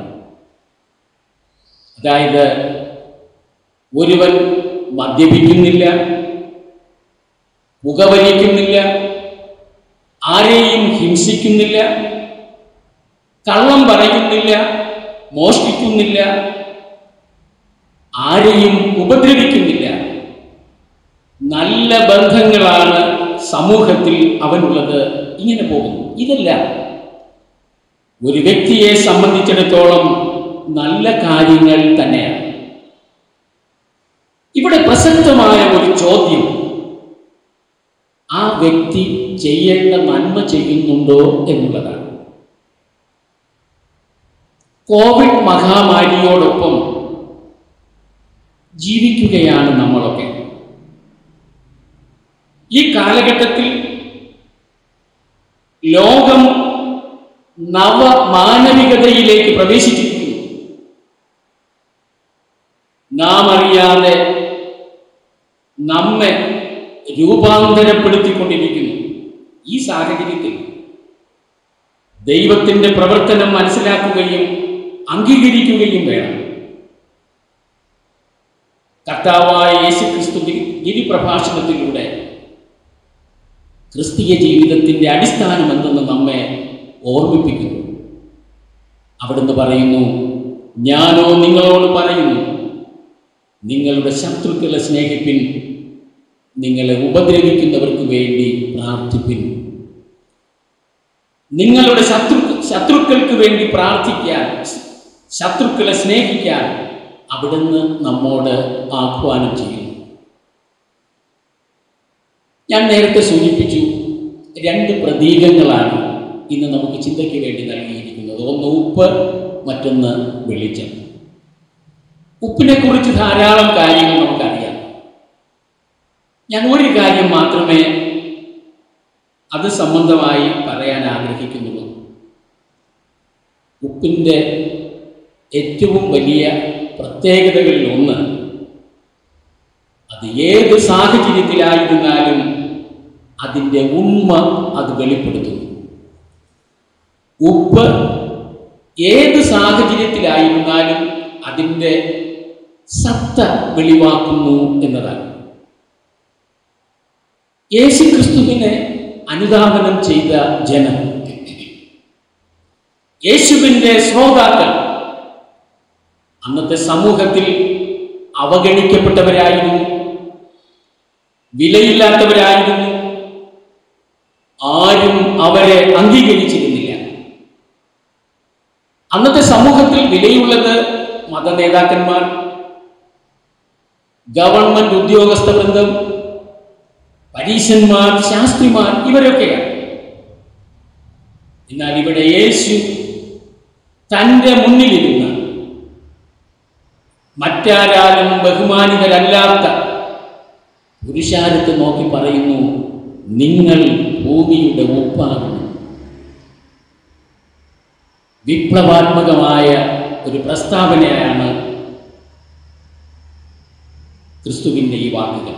B: അതായത് ഒരുവൻ മദ്യപിക്കുന്നില്ല, പുകവലിക്കുന്നില്ല, ആരെയും ഹിംസിക്കുന്നില്ല, കള്ളം പറയുന്നില്ല, മോഷ്ടിക്കുന്നില്ല, ആരെയും ഉപദ്രവിക്കുന്നില്ല, നല്ല ബന്ധങ്ങളാണ് സമൂഹത്തിൽ അവനുള്ളത്, ഇങ്ങനെ പോകുന്നു. ഇതെല്ലാം ഒരു വ്യക്തിയെ സംബന്ധിച്ചിടത്തോളം നല്ല കാര്യങ്ങൾ തന്നെയാണ്. ഇവിടെ പ്രസക്തമായ ഒരു ചോദ്യം, ആ വ്യക്തി ചെയ്യേണ്ട നന്മ ചെയ്യുന്നുണ്ടോ എന്നുള്ളതാണ്. കോവിഡ് മഹാമാരിയോടൊപ്പം ജീവിക്കുകയാണ് നമ്മളൊക്കെ. ഈ കാലഘട്ടത്തിൽ ലോകം നവമാനവികതയിലേക്ക് പ്രവേശിച്ചിരിക്കുന്നു. നാം അറിയാതെ നമ്മെ രൂപാന്തരപ്പെടുത്തിക്കൊണ്ടിരിക്കുന്നു. ഈ സാഹചര്യത്തിൽ ദൈവത്തിൻ്റെ പ്രവർത്തനം മനസ്സിലാക്കുകയും അംഗീകരിക്കുകയും വേണം. കർത്താവായ യേശുക്രിസ്തു ഗിരിപ്രഭാഷണത്തിലൂടെ ക്രിസ്തീയ ജീവിതത്തിൻ്റെ അടിസ്ഥാനം എന്തെന്ന് നമ്മെ ഓർമ്മിപ്പിക്കുന്നു. അവിടുന്ന് പറയുന്നു, ഞാനോ നിങ്ങളോട് പറയുന്നു, നിങ്ങളുടെ ശത്രുക്കളെ സ്നേഹിപ്പിൻ, നിങ്ങളെ ഉപദ്രവിക്കുന്നവർക്ക് വേണ്ടി പ്രാർത്ഥിപ്പിൻ. നിങ്ങളുടെ ശത്രുക്കൾക്ക് വേണ്ടി പ്രാർത്ഥിക്കാൻ, ശത്രുക്കളെ സ്നേഹിക്കാൻ അവിടുന്ന് നമ്മോട് ആഹ്വാനം ചെയ്യുന്നു. ഞാൻ നേരത്തെ സൂചിപ്പിച്ചു, 2 പ്രതീകങ്ങളാണ് ഇന്ന് നമുക്ക് ചിന്തയ്ക്ക് വേണ്ടി നൽകിയിരിക്കുന്നത്. ഒന്ന് ഉപ്പ്, മറ്റൊന്ന് വെളിച്ചം. ഉപ്പിനെ കുറിച്ച് ധാരാളം കാര്യങ്ങൾ നമുക്കറിയാം. ഞാൻ ഒരു കാര്യം മാത്രമേ അത് സംബന്ധമായി പറയാൻ ആഗ്രഹിക്കുന്നുള്ളൂ. ഉപ്പിൻ്റെ ഏറ്റവും വലിയ പ്രത്യേകതകളിൽ ഒന്ന്, അത് ഏത് സാഹചര്യത്തിലായിരുന്നാലും അതിൻ്റെ ഉണ്മ അത് വെളിപ്പെടുത്തുന്നു. ഉപ്പ് ഏത് സാഹചര്യത്തിലായിരുന്നാലും അതിൻ്റെ സത്ത വെളിവാക്കുന്നു എന്നതാണ്. യേശുക്രിസ്തുവിനെ അനുധാവനം ചെയ്ത ജനം, യേശുവിൻ്റെ ശ്രോതാക്കൾ അന്നത്തെ സമൂഹത്തിൽ അവഗണിക്കപ്പെട്ടവരായിരുന്നു, വിലയില്ലാത്തവരായിരുന്നു. ആരും അവരെ അംഗീകരിച്ചിരുന്നില്ല. അന്നത്തെ സമൂഹത്തിൽ വിലയുള്ളത് മതനേതാക്കന്മാർ, ഗവൺമെന്റ് ഉദ്യോഗസ്ഥ വൃന്ദം, പരീശന്മാർ, ശാസ്ത്രിമാർ, ഇവരൊക്കെയാണ്. എന്നാൽ ഇവിടെ യേശു തൻ്റെ മുന്നിലിരുന്ന മറ്റാരാലും ബഹുമാനിതരല്ലാത്ത പുരുഷാരത്തെ നോക്കി പറയുന്നു, നിങ്ങൾ ഭൂമിയുടെ ഉപ്പാകുന്നു. വിപ്ലവാത്മകമായ ഒരു പ്രസ്താവനയാണ് ക്രിസ്തുവിൻ്റെ ഈ വാക്കുകൾ.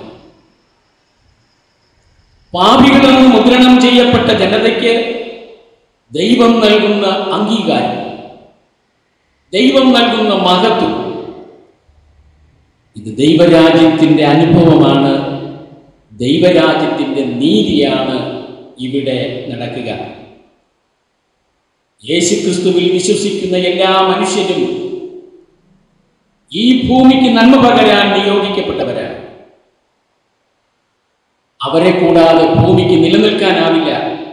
B: പാപികളെന്ന് മുദ്രണം ചെയ്യപ്പെട്ട ജനതയ്ക്ക് ദൈവം നൽകുന്ന അംഗീകാരം, ദൈവം നൽകുന്ന മഹത്വം, ഇത് ദൈവരാജ്യത്തിൻ്റെ അനുഭവമാണ്, ദൈവരാജ്യത്തിൻ്റെ നീതിയാണ് ഇവിടെ നടക്കുക. യേശുക്രിസ്തുവിൽ വിശ്വസിക്കുന്ന എല്ലാ മനുഷ്യരും ഈ ഭൂമിക്ക് നന്മ പകരാൻ നിയോഗിക്കപ്പെട്ടവരാണ്. അവരെ കൂടാതെ ഭൂമിക്ക് നിലനിൽക്കാനാവില്ല.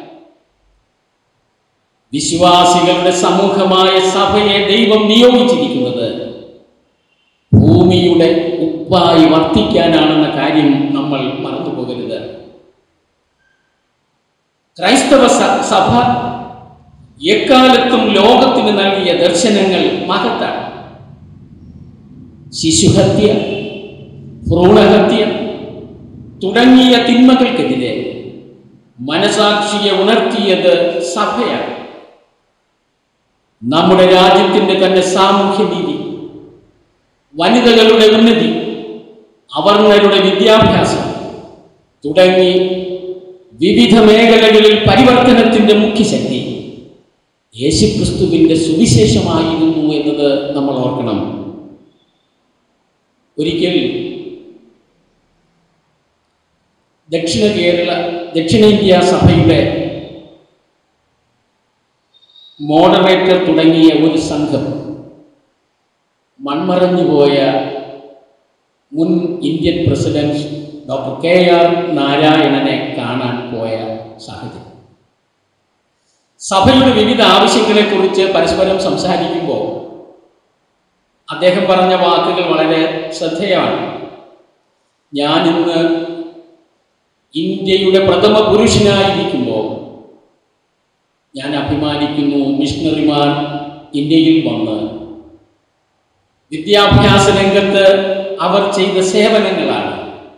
B: വിശ്വാസികളുടെ സമൂഹമായ സഭയെ ദൈവം നിയോഗിച്ചിരിക്കുന്നത് ഭൂമിയുടെ ഉപ്പായി വർത്തിക്കാനാണെന്ന കാര്യം നമ്മൾ മറന്നുപോകരുത്. ക്രൈസ്തവ സഭ എക്കാലത്തും ലോകത്തിന് നൽകിയ ദർശനങ്ങൾ മഹത്താണ്. ശിശുഹത്യ, ഭ്രൂണഹത്യ തുടങ്ങിയ തിന്മകൾക്കെതിരെ മനസാക്ഷിയെ ഉണർത്തിയത് സഭയാണ്. നമ്മുടെ രാജ്യത്തിൻ്റെ തന്നെ സാമൂഹ്യനീതി, വനിതകളുടെ ഉന്നതി, അവർണരുടെ വിദ്യാഭ്യാസം, തുടങ്ങി വിവിധ മേഖലകളിൽ പരിവർത്തനത്തിൻ്റെ മുഖ്യശക്തി യേശുക്രിസ്തുവിൻ്റെ സുവിശേഷമായിരുന്നു എന്നത് നമ്മൾ ഓർക്കണം. ഒരിക്കൽ ദക്ഷിണേന്ത്യ സഭയുടെ മോഡറേറ്റർ തുടങ്ങിയ ഒരു സംഘം മൺമറഞ്ഞുപോയ മുൻ ഇന്ത്യൻ പ്രസിഡന്റ് ഡോക്ടർ KR നാരായണനെ കാണാൻ പോയ സാഹചര്യം. സഭയുടെ വിവിധ ആവശ്യങ്ങളെക്കുറിച്ച് പരസ്പരം സംസാരിക്കുമ്പോൾ അദ്ദേഹം പറഞ്ഞ വാക്കുകൾ വളരെ ശ്രദ്ധേയമാണ്. ഞാനിന്ന് ഇന്ത്യയുടെ പ്രഥമ പുരുഷനായിരിക്കുമ്പോൾ ഞാൻ അഭിമാനിക്കുന്നു, മിഷണറിമാർ ഇന്ത്യയിൽ വന്ന് വിദ്യാഭ്യാസ രംഗത്ത് അവർ ചെയ്ത സേവനങ്ങളാണ്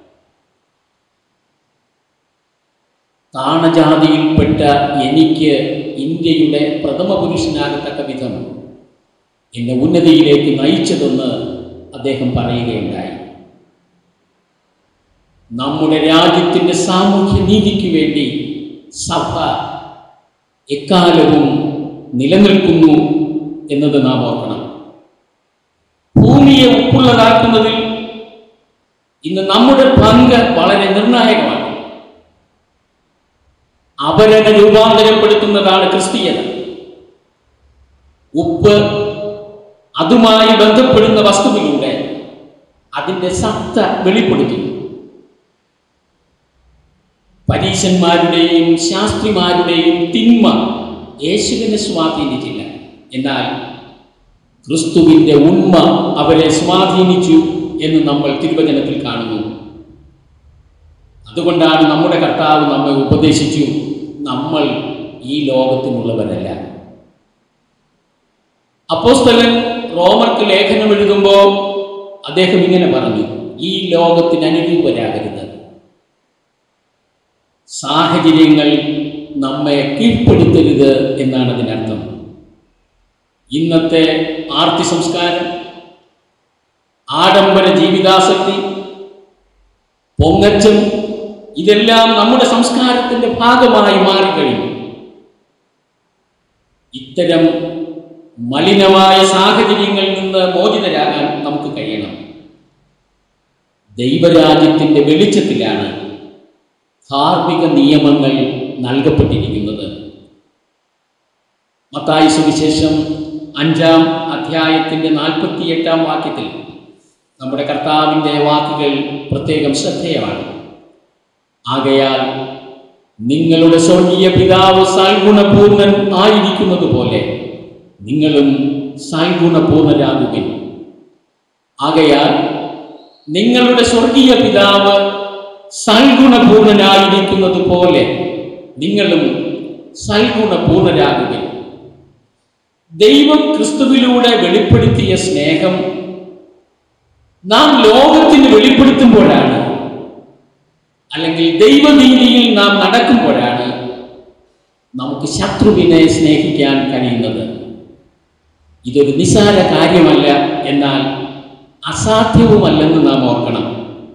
B: താണജാതിയിൽപ്പെട്ട എനിക്ക് ഇന്ത്യയുടെ പ്രഥമ പുരുഷനാകത്തക്ക വിധം എന്നെ ഉന്നതിയിലേക്ക് നയിച്ചതെന്ന് അദ്ദേഹം പറയുകയുണ്ടായി. നമ്മുടെ രാജ്യത്തിൻ്റെ സാമൂഹ്യ നീതിക്ക് വേണ്ടി സഭ എക്കാലവും നിലനിൽക്കുന്നു എന്നത് നാം ഓർക്കണം. ഭൂമിയെ ഉപ്പുള്ളതാക്കുന്നതിൽ ഇന്ന് നമ്മുടെ പങ്ക് വളരെ നിർണായകമാണ്. അവരനെ രൂപാന്തരപ്പെടുത്തുന്നതാണ് ക്രിസ്തീയത. ഉപ്പ് അതുമായി ബന്ധപ്പെടുന്ന വസ്തുവിലൂടെ അതിൻ്റെ സത്ത വെളിപ്പെടുത്തുന്നു. പരീശന്മാരുടെയും ശാസ്ത്രിമാരുടെയും തിന്മ യേശുവിനെ സ്വാധീനിച്ചില്ല. എന്നാൽ ക്രിസ്തുവിൻ്റെ ഉണ്മ അവരെ സ്വാധീനിച്ചു എന്ന് നമ്മൾ തിരുവചനത്തിൽ കാണുന്നു. അതുകൊണ്ടാണ് നമ്മുടെ കർത്താവ് നമ്മെ ഉപദേശിച്ചു, നമ്മൾ ഈ ലോകത്തിനുള്ളവരല്ല. അപ്പോസ്തലൻ റോമർക്ക് ലേഖനം എഴുതുമ്പോൾ അദ്ദേഹം ഇങ്ങനെ പറഞ്ഞു, ഈ ലോകത്തിന് അനുരൂപരാകരുത്. സാഹചര്യങ്ങൾ നമ്മെ കീഴ്പ്പെടുത്തരുത് എന്നാണ് അതിനർത്ഥം. ഇന്നത്തെ ആർത്തി സംസ്കാരം, ആഡംബര ജീവിതാസക്തി, പൊങ്ങച്ചം, ഇതെല്ലാം നമ്മുടെ സംസ്കാരത്തിൻ്റെ ഭാഗമായി മാറിക്കഴിഞ്ഞു. ഇത്തരം മലിനമായ സാഹചര്യങ്ങളിൽ നിന്ന് മോചിതരാകാൻ നമുക്ക് കഴിയണം. ദൈവരാജ്യത്തിൻ്റെ വെളിച്ചത്തിലാണ് ധാർമ്മിക നിയമങ്ങൾ നൽകപ്പെട്ടിരിക്കുന്നത്. മത്തായി സുവിശേഷം 5-ാം അധ്യായത്തിൻ്റെ 48-ാം വാക്യത്തിൽ നമ്മുടെ കർത്താവിൻ്റെ വാക്കുകൾ പ്രത്യേകം ശ്രദ്ധേയമാണ്. ആകയാൽ നിങ്ങളുടെ സ്വർഗീയ പിതാവ് സൽഗുണപൂർണൻ ആയിരിക്കുന്നത് പോലെ നിങ്ങളും സൽഗുണപൂർണരാകുവിൻ. ആകയാൽ നിങ്ങളുടെ സ്വർഗീയ പിതാവ് സൽഗുണപൂർണനായിരിക്കുന്നത് പോലെ നിങ്ങളും സൽഗുണപൂർണരാകുവിൻ. ദൈവം ക്രിസ്തുവിലൂടെ വെളിപ്പെടുത്തിയ സ്നേഹം നാം ലോകത്തിന് വെളിപ്പെടുത്തുമ്പോഴാണ്, അല്ലെങ്കിൽ ദൈവനീതിയിൽ നാം നടക്കുമ്പോഴാണ് നമുക്ക് ശത്രുവിനെ സ്നേഹിക്കാൻ കഴിയുന്നത്. ഇതൊരു നിസ്സാര കാര്യമല്ല, എന്നാൽ അസാധ്യവുമല്ലെന്ന് നാം ഓർക്കണം.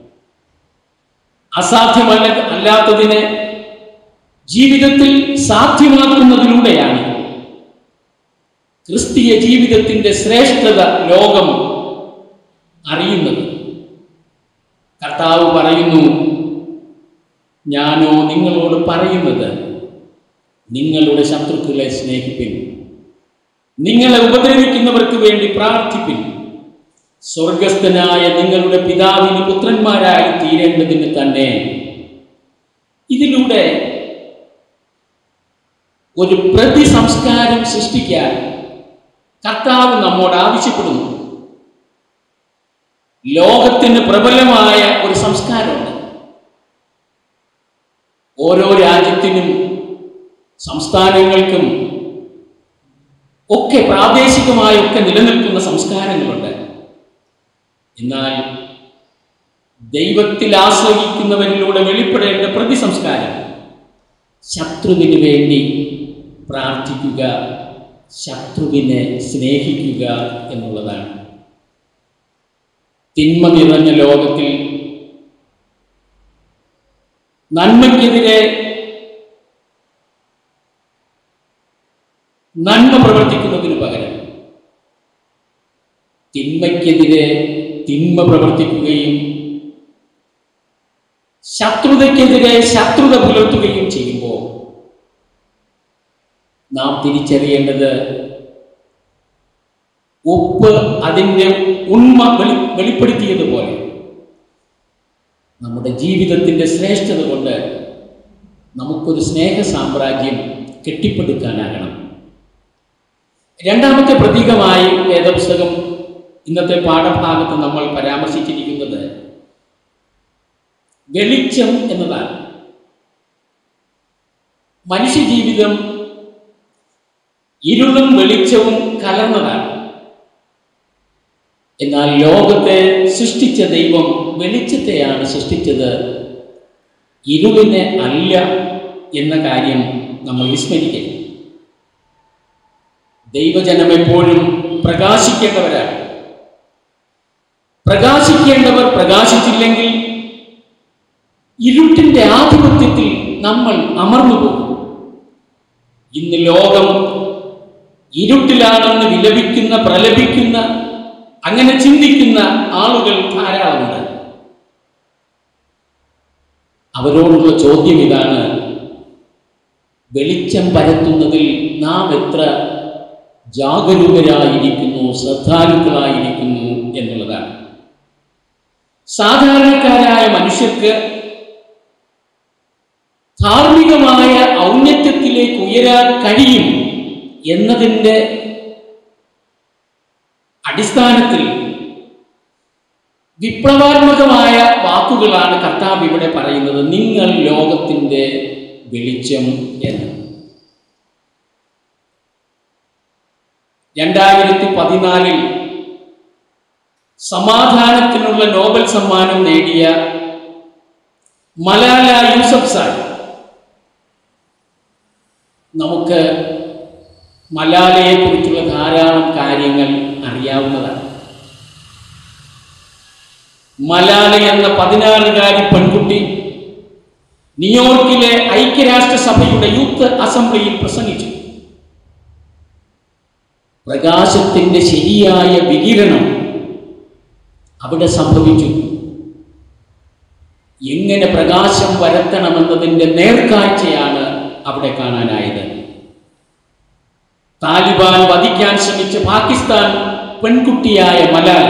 B: അല്ലാത്തതിനെ ജീവിതത്തിൽ സാധ്യമാക്കുന്നതിലൂടെയാണ് ക്രിസ്തീയ ജീവിതത്തിൻ്റെ ശ്രേഷ്ഠത ലോകം അറിയുന്നത്. കർത്താവ് പറയുന്നു, ഞാനോ നിങ്ങളോട് പറയുന്നത് നിങ്ങളുടെ ശത്രുക്കളെ സ്നേഹിപ്പിൻ, നിങ്ങളെ ഉപദ്രവിക്കുന്നവർക്ക് വേണ്ടി പ്രാർത്ഥിപ്പിൻ. സ്വർഗസ്ഥനായ നിങ്ങളുടെ പിതാവിന് പുത്രന്മാരായി തീരേണ്ടതിന് തന്നെ. ഇതിലൂടെ ഒരു പ്രതിസംസ്കാരം സൃഷ്ടിക്കാൻ കർത്താവ് നമ്മോട് ആവശ്യപ്പെടുന്നു. ലോകത്തിന് പ്രബലമായ ഒരു സംസ്കാരമുണ്ട്. ഓരോ രാജ്യത്തിനും സംസ്ഥാനങ്ങൾക്കും ഒക്കെ പ്രാദേശികമായൊക്കെ നിലനിൽക്കുന്ന സംസ്കാരങ്ങളുണ്ട്. എന്നാൽ ദൈവത്തിൽ ആശ്രയിക്കുന്നവരിലൂടെ വെളിപ്പെടേണ്ട പ്രതിസംസ്കാരം ശത്രുവിന് വേണ്ടി പ്രാർത്ഥിക്കുക, ശത്രുവിനെ സ്നേഹിക്കുക എന്നുള്ളതാണ്. തിന്മ നിറഞ്ഞ ലോകത്തിൽ നന്മയ്ക്കെതിരെ നന്മ പ്രവർത്തിക്കുന്നതിന് പകരം തിന്മയ്ക്കെതിരെ തിന്മ പ്രവർത്തിക്കുകയും ശത്രുതയ്ക്കെതിരെ ശത്രുത പുലർത്തുകയും ചെയ്യുമ്പോൾ നാം തിരിച്ചറിയേണ്ടത് ഉപ്പ് അതിൻ്റെ ഉണ്മ വെളിപ്പെടുത്തിയതുപോലെ നമ്മുടെ ജീവിതത്തിൻ്റെ ശ്രേഷ്ഠത കൊണ്ട് നമുക്കൊരു സ്നേഹ സാമ്രാജ്യം കെട്ടിപ്പടുക്കാനാകണം. രണ്ടാമത്തെ പ്രതീകമായി വേദപുസ്തകം ഇന്നത്തെ പാഠഭാഗത്ത് നമ്മൾ പരാമർശിച്ചിരിക്കുന്നത് വെളിച്ചം എന്നതാണ്. മനുഷ്യജീവിതം ഇരുളും വെളിച്ചവും കലർന്നതാണ്. എന്നാൽ ലോകത്തെ സൃഷ്ടിച്ച ദൈവം വെളിച്ചത്തെയാണ് സൃഷ്ടിച്ചത്, ഇരുളിനെ അല്ല എന്ന കാര്യം നമ്മൾ വിസ്മരിക്കരുത്. ദൈവജനം എപ്പോഴും പ്രകാശിക്കേണ്ടവരാണ്. പ്രകാശിക്കേണ്ടവർ പ്രകാശിച്ചില്ലെങ്കിൽ ഇരുട്ടിന്റെ ആധിപത്യത്തിൽ നമ്മൾ അമർന്നു പോകും. ഇന്ന് ലോകം ഇരുട്ടിലാണെന്ന് വിലപിക്കുന്ന, പ്രലപിക്കുന്ന, അങ്ങനെ ചിന്തിക്കുന്ന ആളുകൾ ധാരാളമുണ്ട്. അവരോടുള്ള ചോദ്യം ഇതാണ്: വെളിച്ചം പരത്തുന്നതിൽ നാം എത്ര ജാഗരൂകരായിരിക്കുന്നു, ശ്രദ്ധാലുക്കളായിരിക്കുന്നു എന്നുള്ളതാണ്. സാധാരണക്കാരായ മനുഷ്യർക്ക് ധാർമ്മികമായ ഔന്നത്യത്തിലേക്ക് ഉയരാൻ കഴിയും എന്നതിൻ്റെ അടിസ്ഥാനത്തിൽ വിപ്ലവാത്മകമായ വാക്കുകളാണ് കർത്താവ് ഇവിടെ പറയുന്നത്. നിങ്ങൾ ലോകത്തിൻ്റെ വെളിച്ചം എന്ന്. 2014 സമാധാനത്തിനുള്ള നോബൽ സമ്മാനം നേടിയ മലാല യൂസഫ്സായി, നമുക്ക് മലാലയെക്കുറിച്ചുള്ള ധാരാളം കാര്യങ്ങൾ അറിയാവുന്നതാണ്. മലാല എന്ന 16-കാരി പെൺകുട്ടി ന്യൂയോർക്കിലെ ഐക്യരാഷ്ട്രസഭയുടെ യൂത്ത് അസംബ്ലിയിൽ പ്രസംഗിച്ചു. പ്രകാശത്തിന്റെ ശരിയായ വികിരണം അവിടെ സംഭവിച്ചു. എങ്ങനെ പ്രകാശം വരുത്തണമെന്നതിൻ്റെ നേർക്കാഴ്ചയാണ് അവിടെ കാണാനായത്. താലിബാൻ വധിക്കാൻ ശ്രമിച്ച പാകിസ്ഥാൻ പെൺകുട്ടിയായ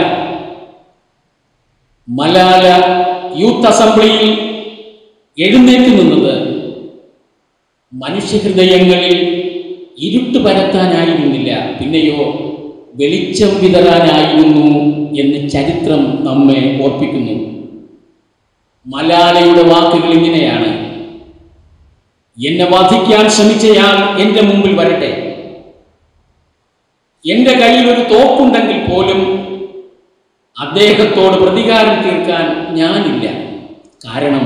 B: മലാല യൂത്ത് അസംബ്ലിയിൽ എഴുന്നേറ്റ് നിന്നത് മനുഷ്യഹൃദയങ്ങളിൽ ഇരുട്ട് പരത്താനായിരുന്നില്ല, പിന്നെയോ വെളിച്ചം വിതറാനായിരുന്നു എന്ന് ചരിത്രം നമ്മെ ഓർപ്പിക്കുന്നു. മലാലയുടെ വാക്കുകൾ ഇങ്ങനെയാണ്: എന്നെ വധിക്കാൻ ശ്രമിച്ചയാൾ എൻ്റെ മുമ്പിൽ വരട്ടെ. എൻ്റെ കയ്യിൽ ഒരു തോക്കുണ്ടെങ്കിൽ പോലും അദ്ദേഹത്തോട് പ്രതികാരം തീർക്കാൻ ഞാനില്ല. കാരണം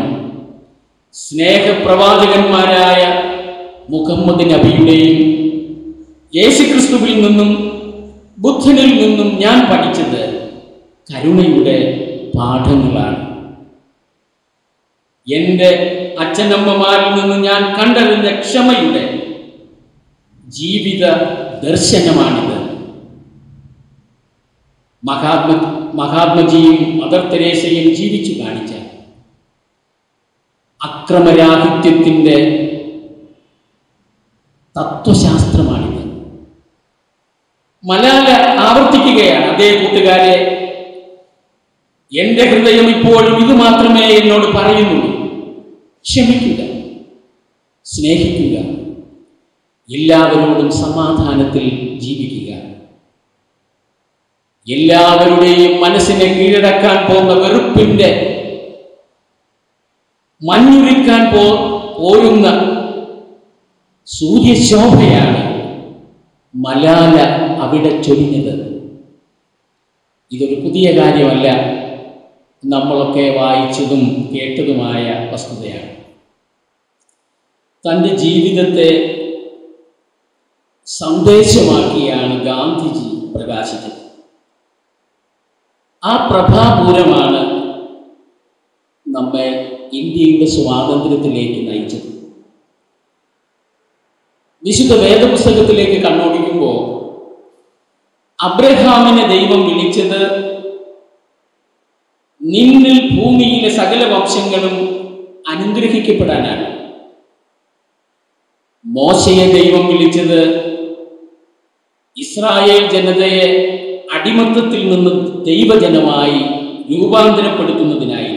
B: സ്നേഹപ്രവാചകന്മാരായ മുഹമ്മദ് നബിയുടെയും യേശുക്രിസ്തുവിൽ നിന്നും ബുദ്ധനിൽ നിന്നും ഞാൻ പഠിച്ചത് കരുണയുടെ പാഠങ്ങളാണ്. എൻ്റെ അച്ഛനമ്മമാരിൽ നിന്ന് ഞാൻ കണ്ടറിഞ്ഞ ക്ഷമയുടെ ജീവിത ദർശനമാണിത്. മഹാത്മജിയും മദർ തെരേസയും ജീവിച്ചു കാണിച്ച അക്രമരാഹിത്യത്തിൻ്റെ തത്വശാസ്ത്രമാണിത്. മലാല ആവർത്തിക്കുകയാണ്: അതേ കൂട്ടുകാരെ, എൻ്റെ ഹൃദയം ഇപ്പോഴും ഇത് മാത്രമേ എന്നോട് പറയുന്നുള്ളൂ. ക്ഷമിക്കുക, സ്നേഹിക്കുക, എല്ലാവരോടും സമാധാനത്തിൽ ജീവിക്കുക. എല്ലാവരുടെയും മനസ്സിനെ കീഴടക്കാൻ പോകുന്ന വെറുപ്പിൻ്റെ മഞ്ഞുരിക്കാൻ പോരുന്ന സൂര്യശോഭയാണ് മലാല അവിടെ ചൊരിഞ്ഞത്. ഇതൊരു പുതിയ കാര്യമല്ല, നമ്മളൊക്കെ വായിച്ചതും കേട്ടതുമായ വസ്തുതയാണ്. തൻ്റെ ജീവിതത്തെ സന്ദേശമാക്കിയാണ് ഗാന്ധിജി പ്രകാശിച്ചത്. ആ പ്രഭാപൂരമാണ് നമ്മെ ഇന്ത്യയുടെ സ്വാതന്ത്ര്യത്തിലേക്ക് നയിച്ചത്. വിശുദ്ധ വേദപുസ്തകത്തിലേക്ക് കണ്ണോടിക്കുമ്പോൾ അബ്രഹാമിനെ ദൈവം വിളിച്ചത് നിന്നിൽ ഭൂമിയിലെ സകല വംശങ്ങളും അനുഗ്രഹിക്കപ്പെടാനാണ്. മോശയെ ദൈവം വിളിച്ചത് ഇസ്രായേൽ ജനതയെ അടിമത്തത്തിൽ നിന്ന് ദൈവജനമായി രൂപാന്തരപ്പെടുത്തുന്നതിനായിരുന്നു.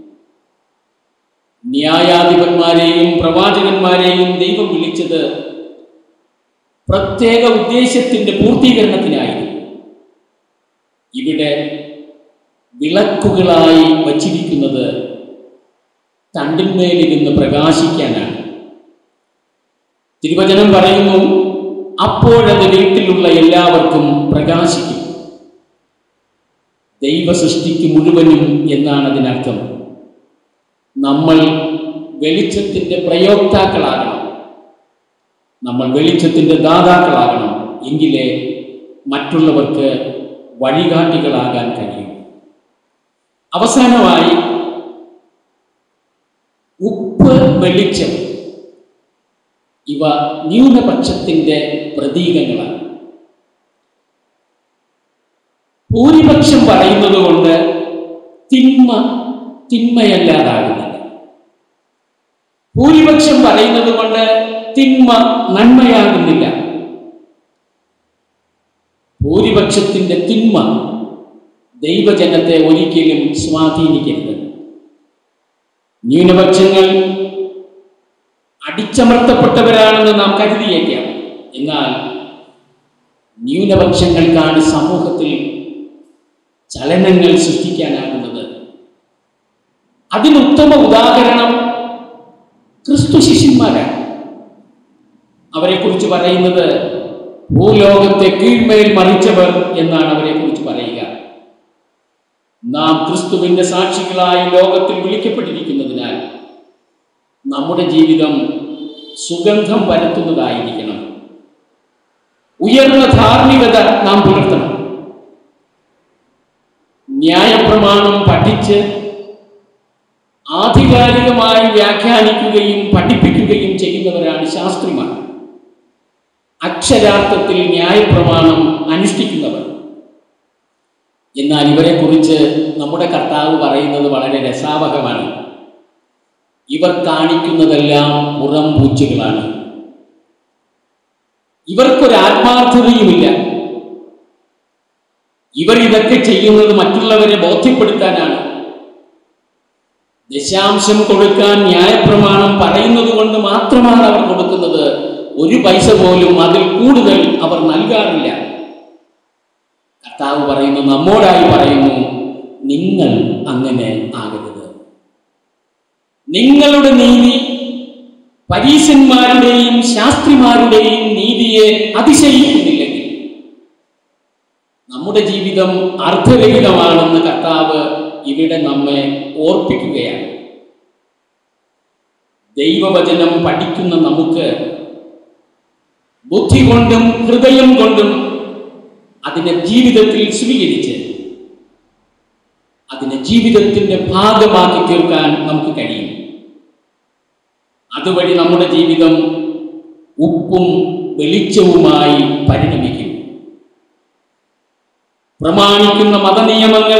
B: ന്യായാധിപന്മാരെയും പ്രവാചകന്മാരെയും ദൈവം വിളിച്ചത് പ്രത്യേക ഉദ്ദേശ്യത്തിന്റെ പൂർത്തീകരണത്തിനായിരുന്നു. ഇവിടെ വിളക്കുകളായി വച്ചിരിക്കുന്നത് തണ്ടിന്മേലിരുന്ന് പ്രകാശിക്കാനാണ്. തിരുവചനം പറയുന്നു, അപ്പോഴത് വീട്ടിലുള്ള എല്ലാവർക്കും പ്രകാശിക്കും. ദൈവ സൃഷ്ടിക്ക് മുഴുവനും എന്നാണ് അതിനർത്ഥം. നമ്മൾ വെളിച്ചത്തിന്റെ പ്രയോക്താക്കളാകണം, നമ്മൾ വെളിച്ചത്തിന്റെ ദാതാക്കളാകണം. എങ്കിലേ മറ്റുള്ളവർക്ക് വഴികാട്ടികളാകാൻ കഴിയും. അവസാനമായി ഉപ്പ്, വെളിച്ചം ഇവ ന്യൂനപക്ഷത്തിന്റെ പ്രതീകങ്ങളാണ്. ഭൂരിപക്ഷം പറയുന്നത് കൊണ്ട് തിന്മയല്ലാതാകുന്നില്ല. ഭൂരിപക്ഷം പറയുന്നത് കൊണ്ട് തിന്മ നന്മയാകുന്നില്ല. ഭൂരിപക്ഷത്തിന്റെ തിന്മ ദൈവജനത്തെ ഒരിക്കലും സ്വാധീനിക്കരുത്. ന്യൂനപക്ഷങ്ങൾ അടിച്ചമർത്തപ്പെട്ടവരാണെന്ന് നാം കരുതിയേക്കാം. എന്നാൽ ന്യൂനപക്ഷങ്ങൾക്കാണ് സമൂഹത്തിൽ ചലനങ്ങൾ സൃഷ്ടിക്കാനാകുന്നത്. അതിനുത്തമ ഉദാഹരണം ക്രിസ്തു ശിഷ്യന്മാരാണ്. അവരെക്കുറിച്ച് പറയുന്നത് ഭൂലോകത്തെ കീഴ്മേൽ മറിച്ചവർ എന്നാണ് അവരെക്കുറിച്ച് പറയുക. നാം ക്രിസ്തുവിന്റെ സാക്ഷികളായി ലോകത്തിൽ വിളിക്കപ്പെട്ടിരിക്കുന്നതിനാൽ നമ്മുടെ ജീവിതം സുഗന്ധം പരത്തുന്നതായിരിക്കണം. ഉയർന്ന ധാർമ്മികത നാം പുലർത്തണം. ന്യായപ്രമാണം പഠിച്ച് ആധികാരികമായി വ്യാഖ്യാനിക്കുകയും പഠിപ്പിക്കുകയും ചെയ്യുന്നവരാണ് ശാസ്ത്രിമാർ. അക്ഷരാർത്ഥത്തിൽ ന്യായപ്രമാണം അനുഷ്ഠിക്കുന്നവർ. എന്നാൽ ഇവരെക്കുറിച്ച് നമ്മുടെ കർത്താവ് പറയുന്നത് വളരെ രസാവഹമാണ്. ഇവർ കാണിക്കുന്നതെല്ലാം പുറംപൂച്ചുകളാണ്. ഇവർക്കൊരാത്മാർത്ഥതയുമില്ല. ഇവർ ഇതൊക്കെ ചെയ്യുന്നത് മറ്റുള്ളവരെ ബോധ്യപ്പെടുത്താനാണ്. ദശാംശം കൊടുക്കാൻ ന്യായപ്രമാണം പറയുന്നത് കൊണ്ട് മാത്രമാണ് അവർ കൊടുക്കുന്നത്. ഒരു പൈസ പോലും അതിൽ കൂടുതൽ അവർ നൽകാറില്ല. കർത്താവ് പറയുന്നു, നമ്മോടായി പറയുന്നു, നിങ്ങൾ അങ്ങനെ ആകരുത്. നിങ്ങളുടെ നീതി പരീശന്മാരുടെയും ശാസ്ത്രിമാരുടെയും നീതിയെ അതിശയിക്കുന്നില്ലെങ്കിൽ നമ്മുടെ ജീവിതം അർത്ഥരഹിതമാണെന്ന് കർത്താവ് ഇവിടെ നമ്മെ ഓർപ്പിക്കുകയാണ്. ദൈവവചനം പഠിക്കുന്ന നമുക്ക് ബുദ്ധി കൊണ്ടും ഹൃദയം കൊണ്ടും അതിനെ ജീവിതത്തിൽ സ്വീകരിച്ച് അതിനെ ജീവിതത്തിന്റെ ഭാഗമാക്കി തീർക്കാൻ നമുക്ക് കഴിയും. അതുവഴി നമ്മുടെ ജീവിതം ഉപ്പും വെളിച്ചവുമായി പരിണമിക്കും. പ്രമാണിക്കുന്ന മതനിയമങ്ങൾ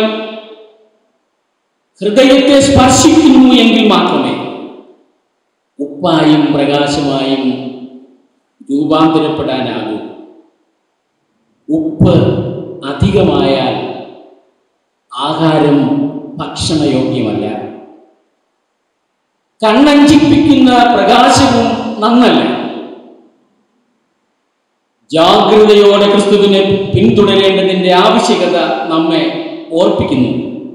B: ഹൃദയത്തെ സ്പർശിക്കുന്നു എങ്കിൽ മാത്രമേ ഉപ്പായും പ്രകാശമായും രൂപാന്തരപ്പെടാനാകൂ. ഉപ്പ് അധികമായാൽ ആഹാരം ഭക്ഷണയോഗ്യമല്ല. കണ്ണഞ്ചിപ്പിക്കുന്ന പ്രകാശവും നന്നല്ല. ജാഗ്രതയോടെ ക്രിസ്തുവിനെ പിന്തുടരേണ്ടതിൻ്റെ ആവശ്യകത നമ്മെ ഓർപ്പിക്കുന്നു.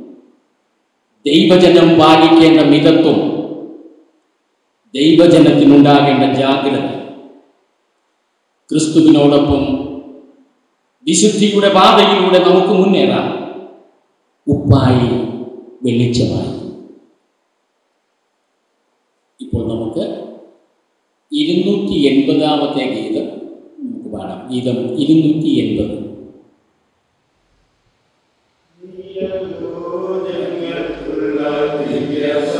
B: ദൈവജനം പാലിക്കേണ്ട മിതത്വം, ദൈവജനത്തിനുണ്ടാകേണ്ട ജാഗ്രത, ക്രിസ്തുവിനോടൊപ്പം വിശുദ്ധിയുടെ പാതയിലൂടെ നമുക്ക് മുന്നേറാം. ഉപ്പായി വെളിച്ചമായി. ഇപ്പോൾ നമുക്ക് 280 ഗീതം നമുക്ക് പാടാം. ഗീതം 280.
A: Yes.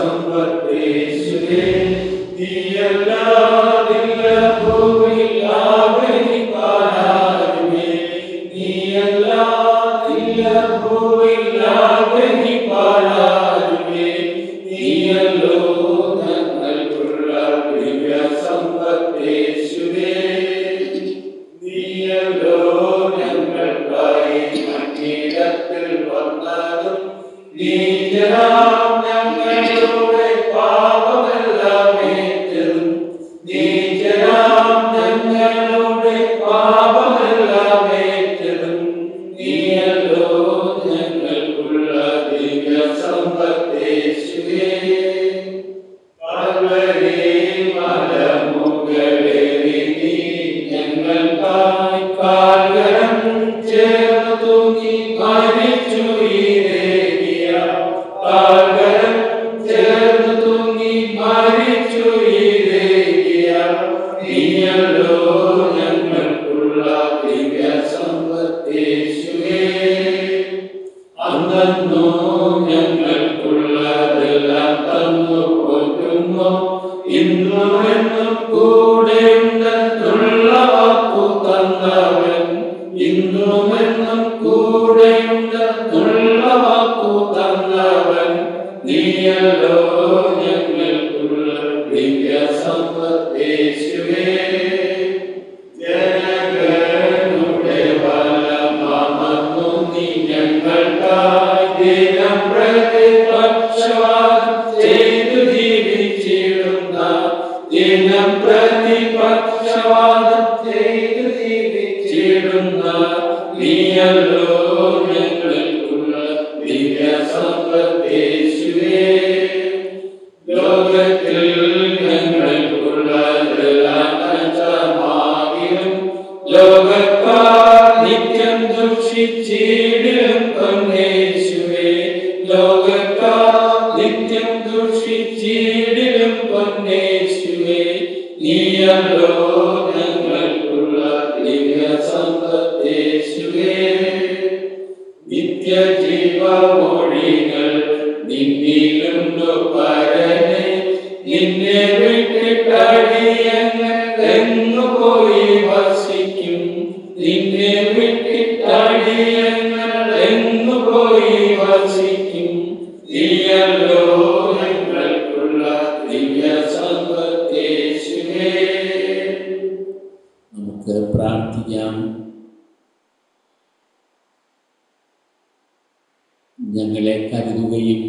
B: ഞങ്ങളെ കരുതുകയും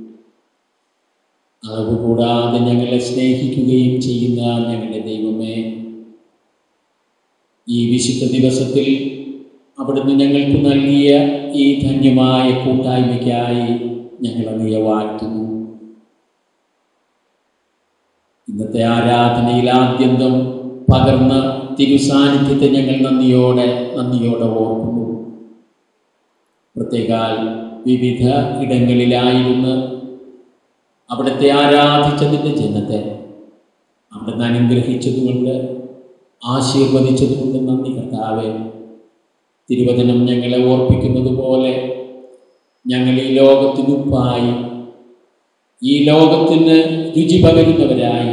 B: അളവുകൂടാതെ ഞങ്ങളെ സ്നേഹിക്കുകയും ചെയ്യുന്ന ഞങ്ങളുടെ ദൈവമേ, ഈ വിശുദ്ധ ദിവസത്തിൽ അവിടുന്ന് ഞങ്ങൾക്ക് നൽകിയ ഈ ധന്യമായ കൂട്ടായ്മയ്ക്കായി ഞങ്ങൾ അങ്ങയെ വാഴ്ത്തുന്നു. ഇന്നത്തെ ആരാധനയിൽ ആദ്യന്തം പകർന്ന തിരുസാന്നിധ്യത്തെ ഞങ്ങൾ നന്ദിയോടെ ഓർക്കുന്നു. പ്രത്യേകാൽ വിവിധ ഇടങ്ങളിലായിരുന്ന് അവിടുത്തെ ആരാധിച്ചതിൻ്റെ ജനത്തെ അവിടുന്ന് അനുഗ്രഹിച്ചതുകൊണ്ട്, ആശീർവദിച്ചതുകൊണ്ട് നന്ദി കർത്താവേ. തിരുവചനം ഞങ്ങളെ ഓർപ്പിക്കുന്നത് പോലെ ഞങ്ങൾ ഈ ലോകത്തിനുപ്പായി, ഈ ലോകത്തിന് രുചി പകരുന്നവരായി,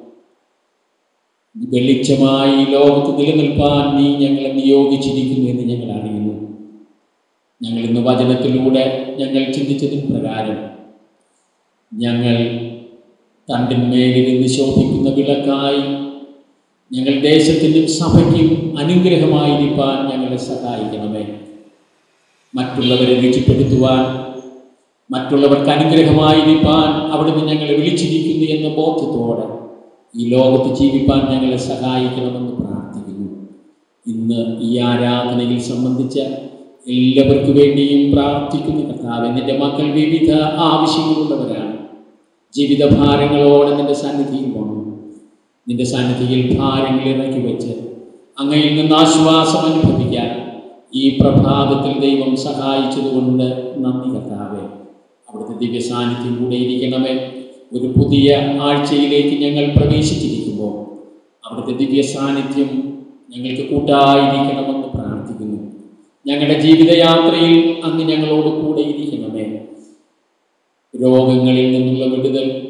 B: വെളിച്ചമായി ഈ ലോകത്ത് നിലനിൽപ്പാൻ നീ ഞങ്ങളെ നിയോഗിച്ചിരിക്കുന്നു എന്ന് ഞങ്ങൾ അറിയുന്നു. ഞങ്ങൾ ഇന്ന് വചനത്തിലൂടെ ഞങ്ങൾ ചിന്തിച്ചതിന് പ്രകാരം ഞങ്ങൾ തണ്ടിന്മേലിൽ നിന്ന് ശോഭിക്കുന്ന വിളക്കായി ഞങ്ങൾ ദേശത്തിനും സഭയ്ക്കും അനുഗ്രഹമായിരിക്കാൻ ഞങ്ങളെ സഹായിക്കണമേ. മറ്റുള്ളവരെ രുചിപ്പെടുത്തുവാൻ, മറ്റുള്ളവർക്ക് അനുഗ്രഹമായിരിക്കാൻ അവിടുന്ന് ഞങ്ങളെ വിളിച്ചിരിക്കുന്നു എന്ന ബോധ്യത്തോടെ ഈ ലോകത്ത് ജീവിപ്പാൻ ഞങ്ങളെ സഹായിക്കണമെന്ന് പ്രാർത്ഥിക്കുന്നു. ഇന്ന് ഈ ആരാധനയിൽ സംബന്ധിച്ച എല്ലാവർക്കു വേണ്ടിയും പ്രാർത്ഥിക്കുന്ന കർത്താവേ, നിന്റെ മക്കൾ വിവിധ ആവശ്യങ്ങളുള്ളവരാണ്. ജീവിതഭാരങ്ങളോടെ നിന്റെ സന്നിധിയിൽ വന്നു, നിന്റെ സന്നിധിയിൽ ഭാരങ്ങൾ ഇറക്കി വെച്ച് അങ്ങയിൽ നിന്ന് ആശ്വാസം അനുഭവിക്കാൻ ഈ പ്രഭാതത്തിൽ ദൈവം സഹായിച്ചതുകൊണ്ട് നന്ദി കർത്താവേ. അവിടുത്തെ ദിവ്യ സാന്നിധ്യം കൂടെ ഇരിക്കണമേ. ഒരു പുതിയ ആഴ്ചയിലേക്ക് ഞങ്ങൾ പ്രവേശിച്ചിരിക്കുമ്പോൾ അവിടുത്തെ ദിവ്യ സാന്നിധ്യം ഞങ്ങൾക്ക് കൂട്ടായിരിക്കണമെന്ന് പ്രാർത്ഥിക്കുന്നു. ഞങ്ങളുടെ ജീവിതയാത്രയിൽ അങ്ങ് ഞങ്ങളോട് കൂടെ ഇരിക്കണമേ. രോഗങ്ങളിൽ നിന്നുള്ള വിടുതൽ,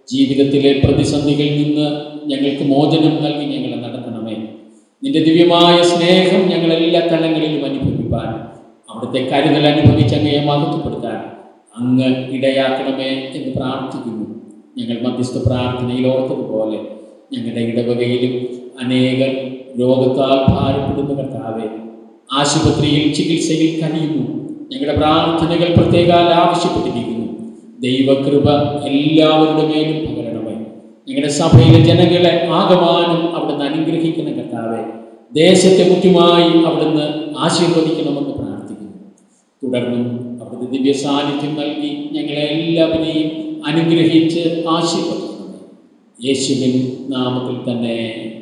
B: ജീവിതത്തിലെ പ്രതിസന്ധികളിൽ നിന്ന് ഞങ്ങൾക്ക് മോചനം നൽകി ഞങ്ങളെ നടത്തണമേ. നിന്റെ ദിവ്യമായ സ്നേഹം ഞങ്ങളെല്ലാ തലങ്ങളിലും അനുഭവിപ്പാൻ, അവിടുത്തെ കരുതൽ അനുഭവിച്ച് അങ്ങയെ മഹത്വപ്പെടുത്താൻ അങ്ങ് ഇടയാക്കണമേ എന്ന് പ്രാർത്ഥിക്കുന്നു. ഞങ്ങൾ മധ്യസ്ഥ പ്രാർത്ഥനയിൽ ഓർത്തതുപോലെ ഞങ്ങളുടെ ഇടവകയിലും അനേകർ രോഗത്താൽ ഭാരപ്പെടുന്ന കർത്താവേ, ആശുപത്രിയിൽ ചികിത്സയിൽ കഴിയുന്നു. ഞങ്ങളുടെ പ്രാർത്ഥനകൾ പ്രത്യേകാൽ ആവശ്യപ്പെട്ടിരിക്കുന്നു. ദൈവകൃപ എല്ലാവരുടെ മേലും പകരണമേ. ഞങ്ങളുടെ സഭയിലെ ജനങ്ങളെ ആകമാനം അവിടുന്ന് അനുഗ്രഹിക്കുന്ന കർത്താവേ, ദേശത്തെ മുഖ്യമായി അവിടുന്ന് ആശീർവദിക്കണമെന്ന് പ്രാർത്ഥിക്കുന്നു. തുടർന്നും അവിടുത്തെ ദിവ്യ സാന്നിധ്യം നൽകി ഞങ്ങളെ എല്ലാവരെയും അനുഗ്രഹിച്ച് ആശീർവദിക്കണമേ. യേശുവിൻ നാമത്തിൽ തന്നെ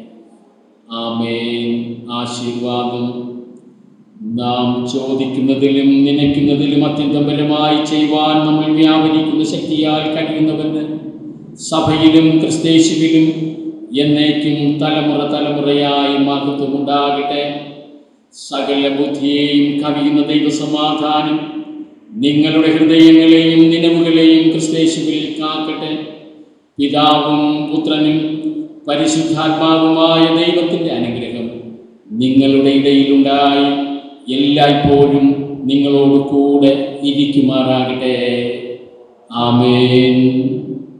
B: ആമേൻ. ആശീർവാദം. നാം ചോദിക്കുന്നതിലും നനയ്ക്കുന്നതിലും അത്യന്തം ബലമായി ചെയ്യുവാൻ നമ്മൾ വ്യാപരിക്കുന്ന ശക്തിയാൽ കഴിയുന്നവന് സഭയിലും ക്രിസ്തേശുവിലും എന്നേക്കും തലമുറ തലമുറയായി മഹത്വമുണ്ടാകട്ടെ. സകല ബുദ്ധിയെയും കവിയുന്ന ദൈവസമാധാനം നിങ്ങളുടെ ഹൃദയങ്ങളെയും നിലവുകളെയും ക്രിസ്തേശുവിൽ കാക്കട്ടെ. പിതാവും പുത്രനും പരിശുദ്ധാത്മാവുമായ ദൈവത്തിൻ്റെ അനുഗ്രഹം നിങ്ങളുടെ ഇടയിലുണ്ടായി എല്ലായ്പ്പോഴും നിങ്ങളോട് കൂടെ ഇരിക്കുമാറാകട്ടെ. ആമേൻ.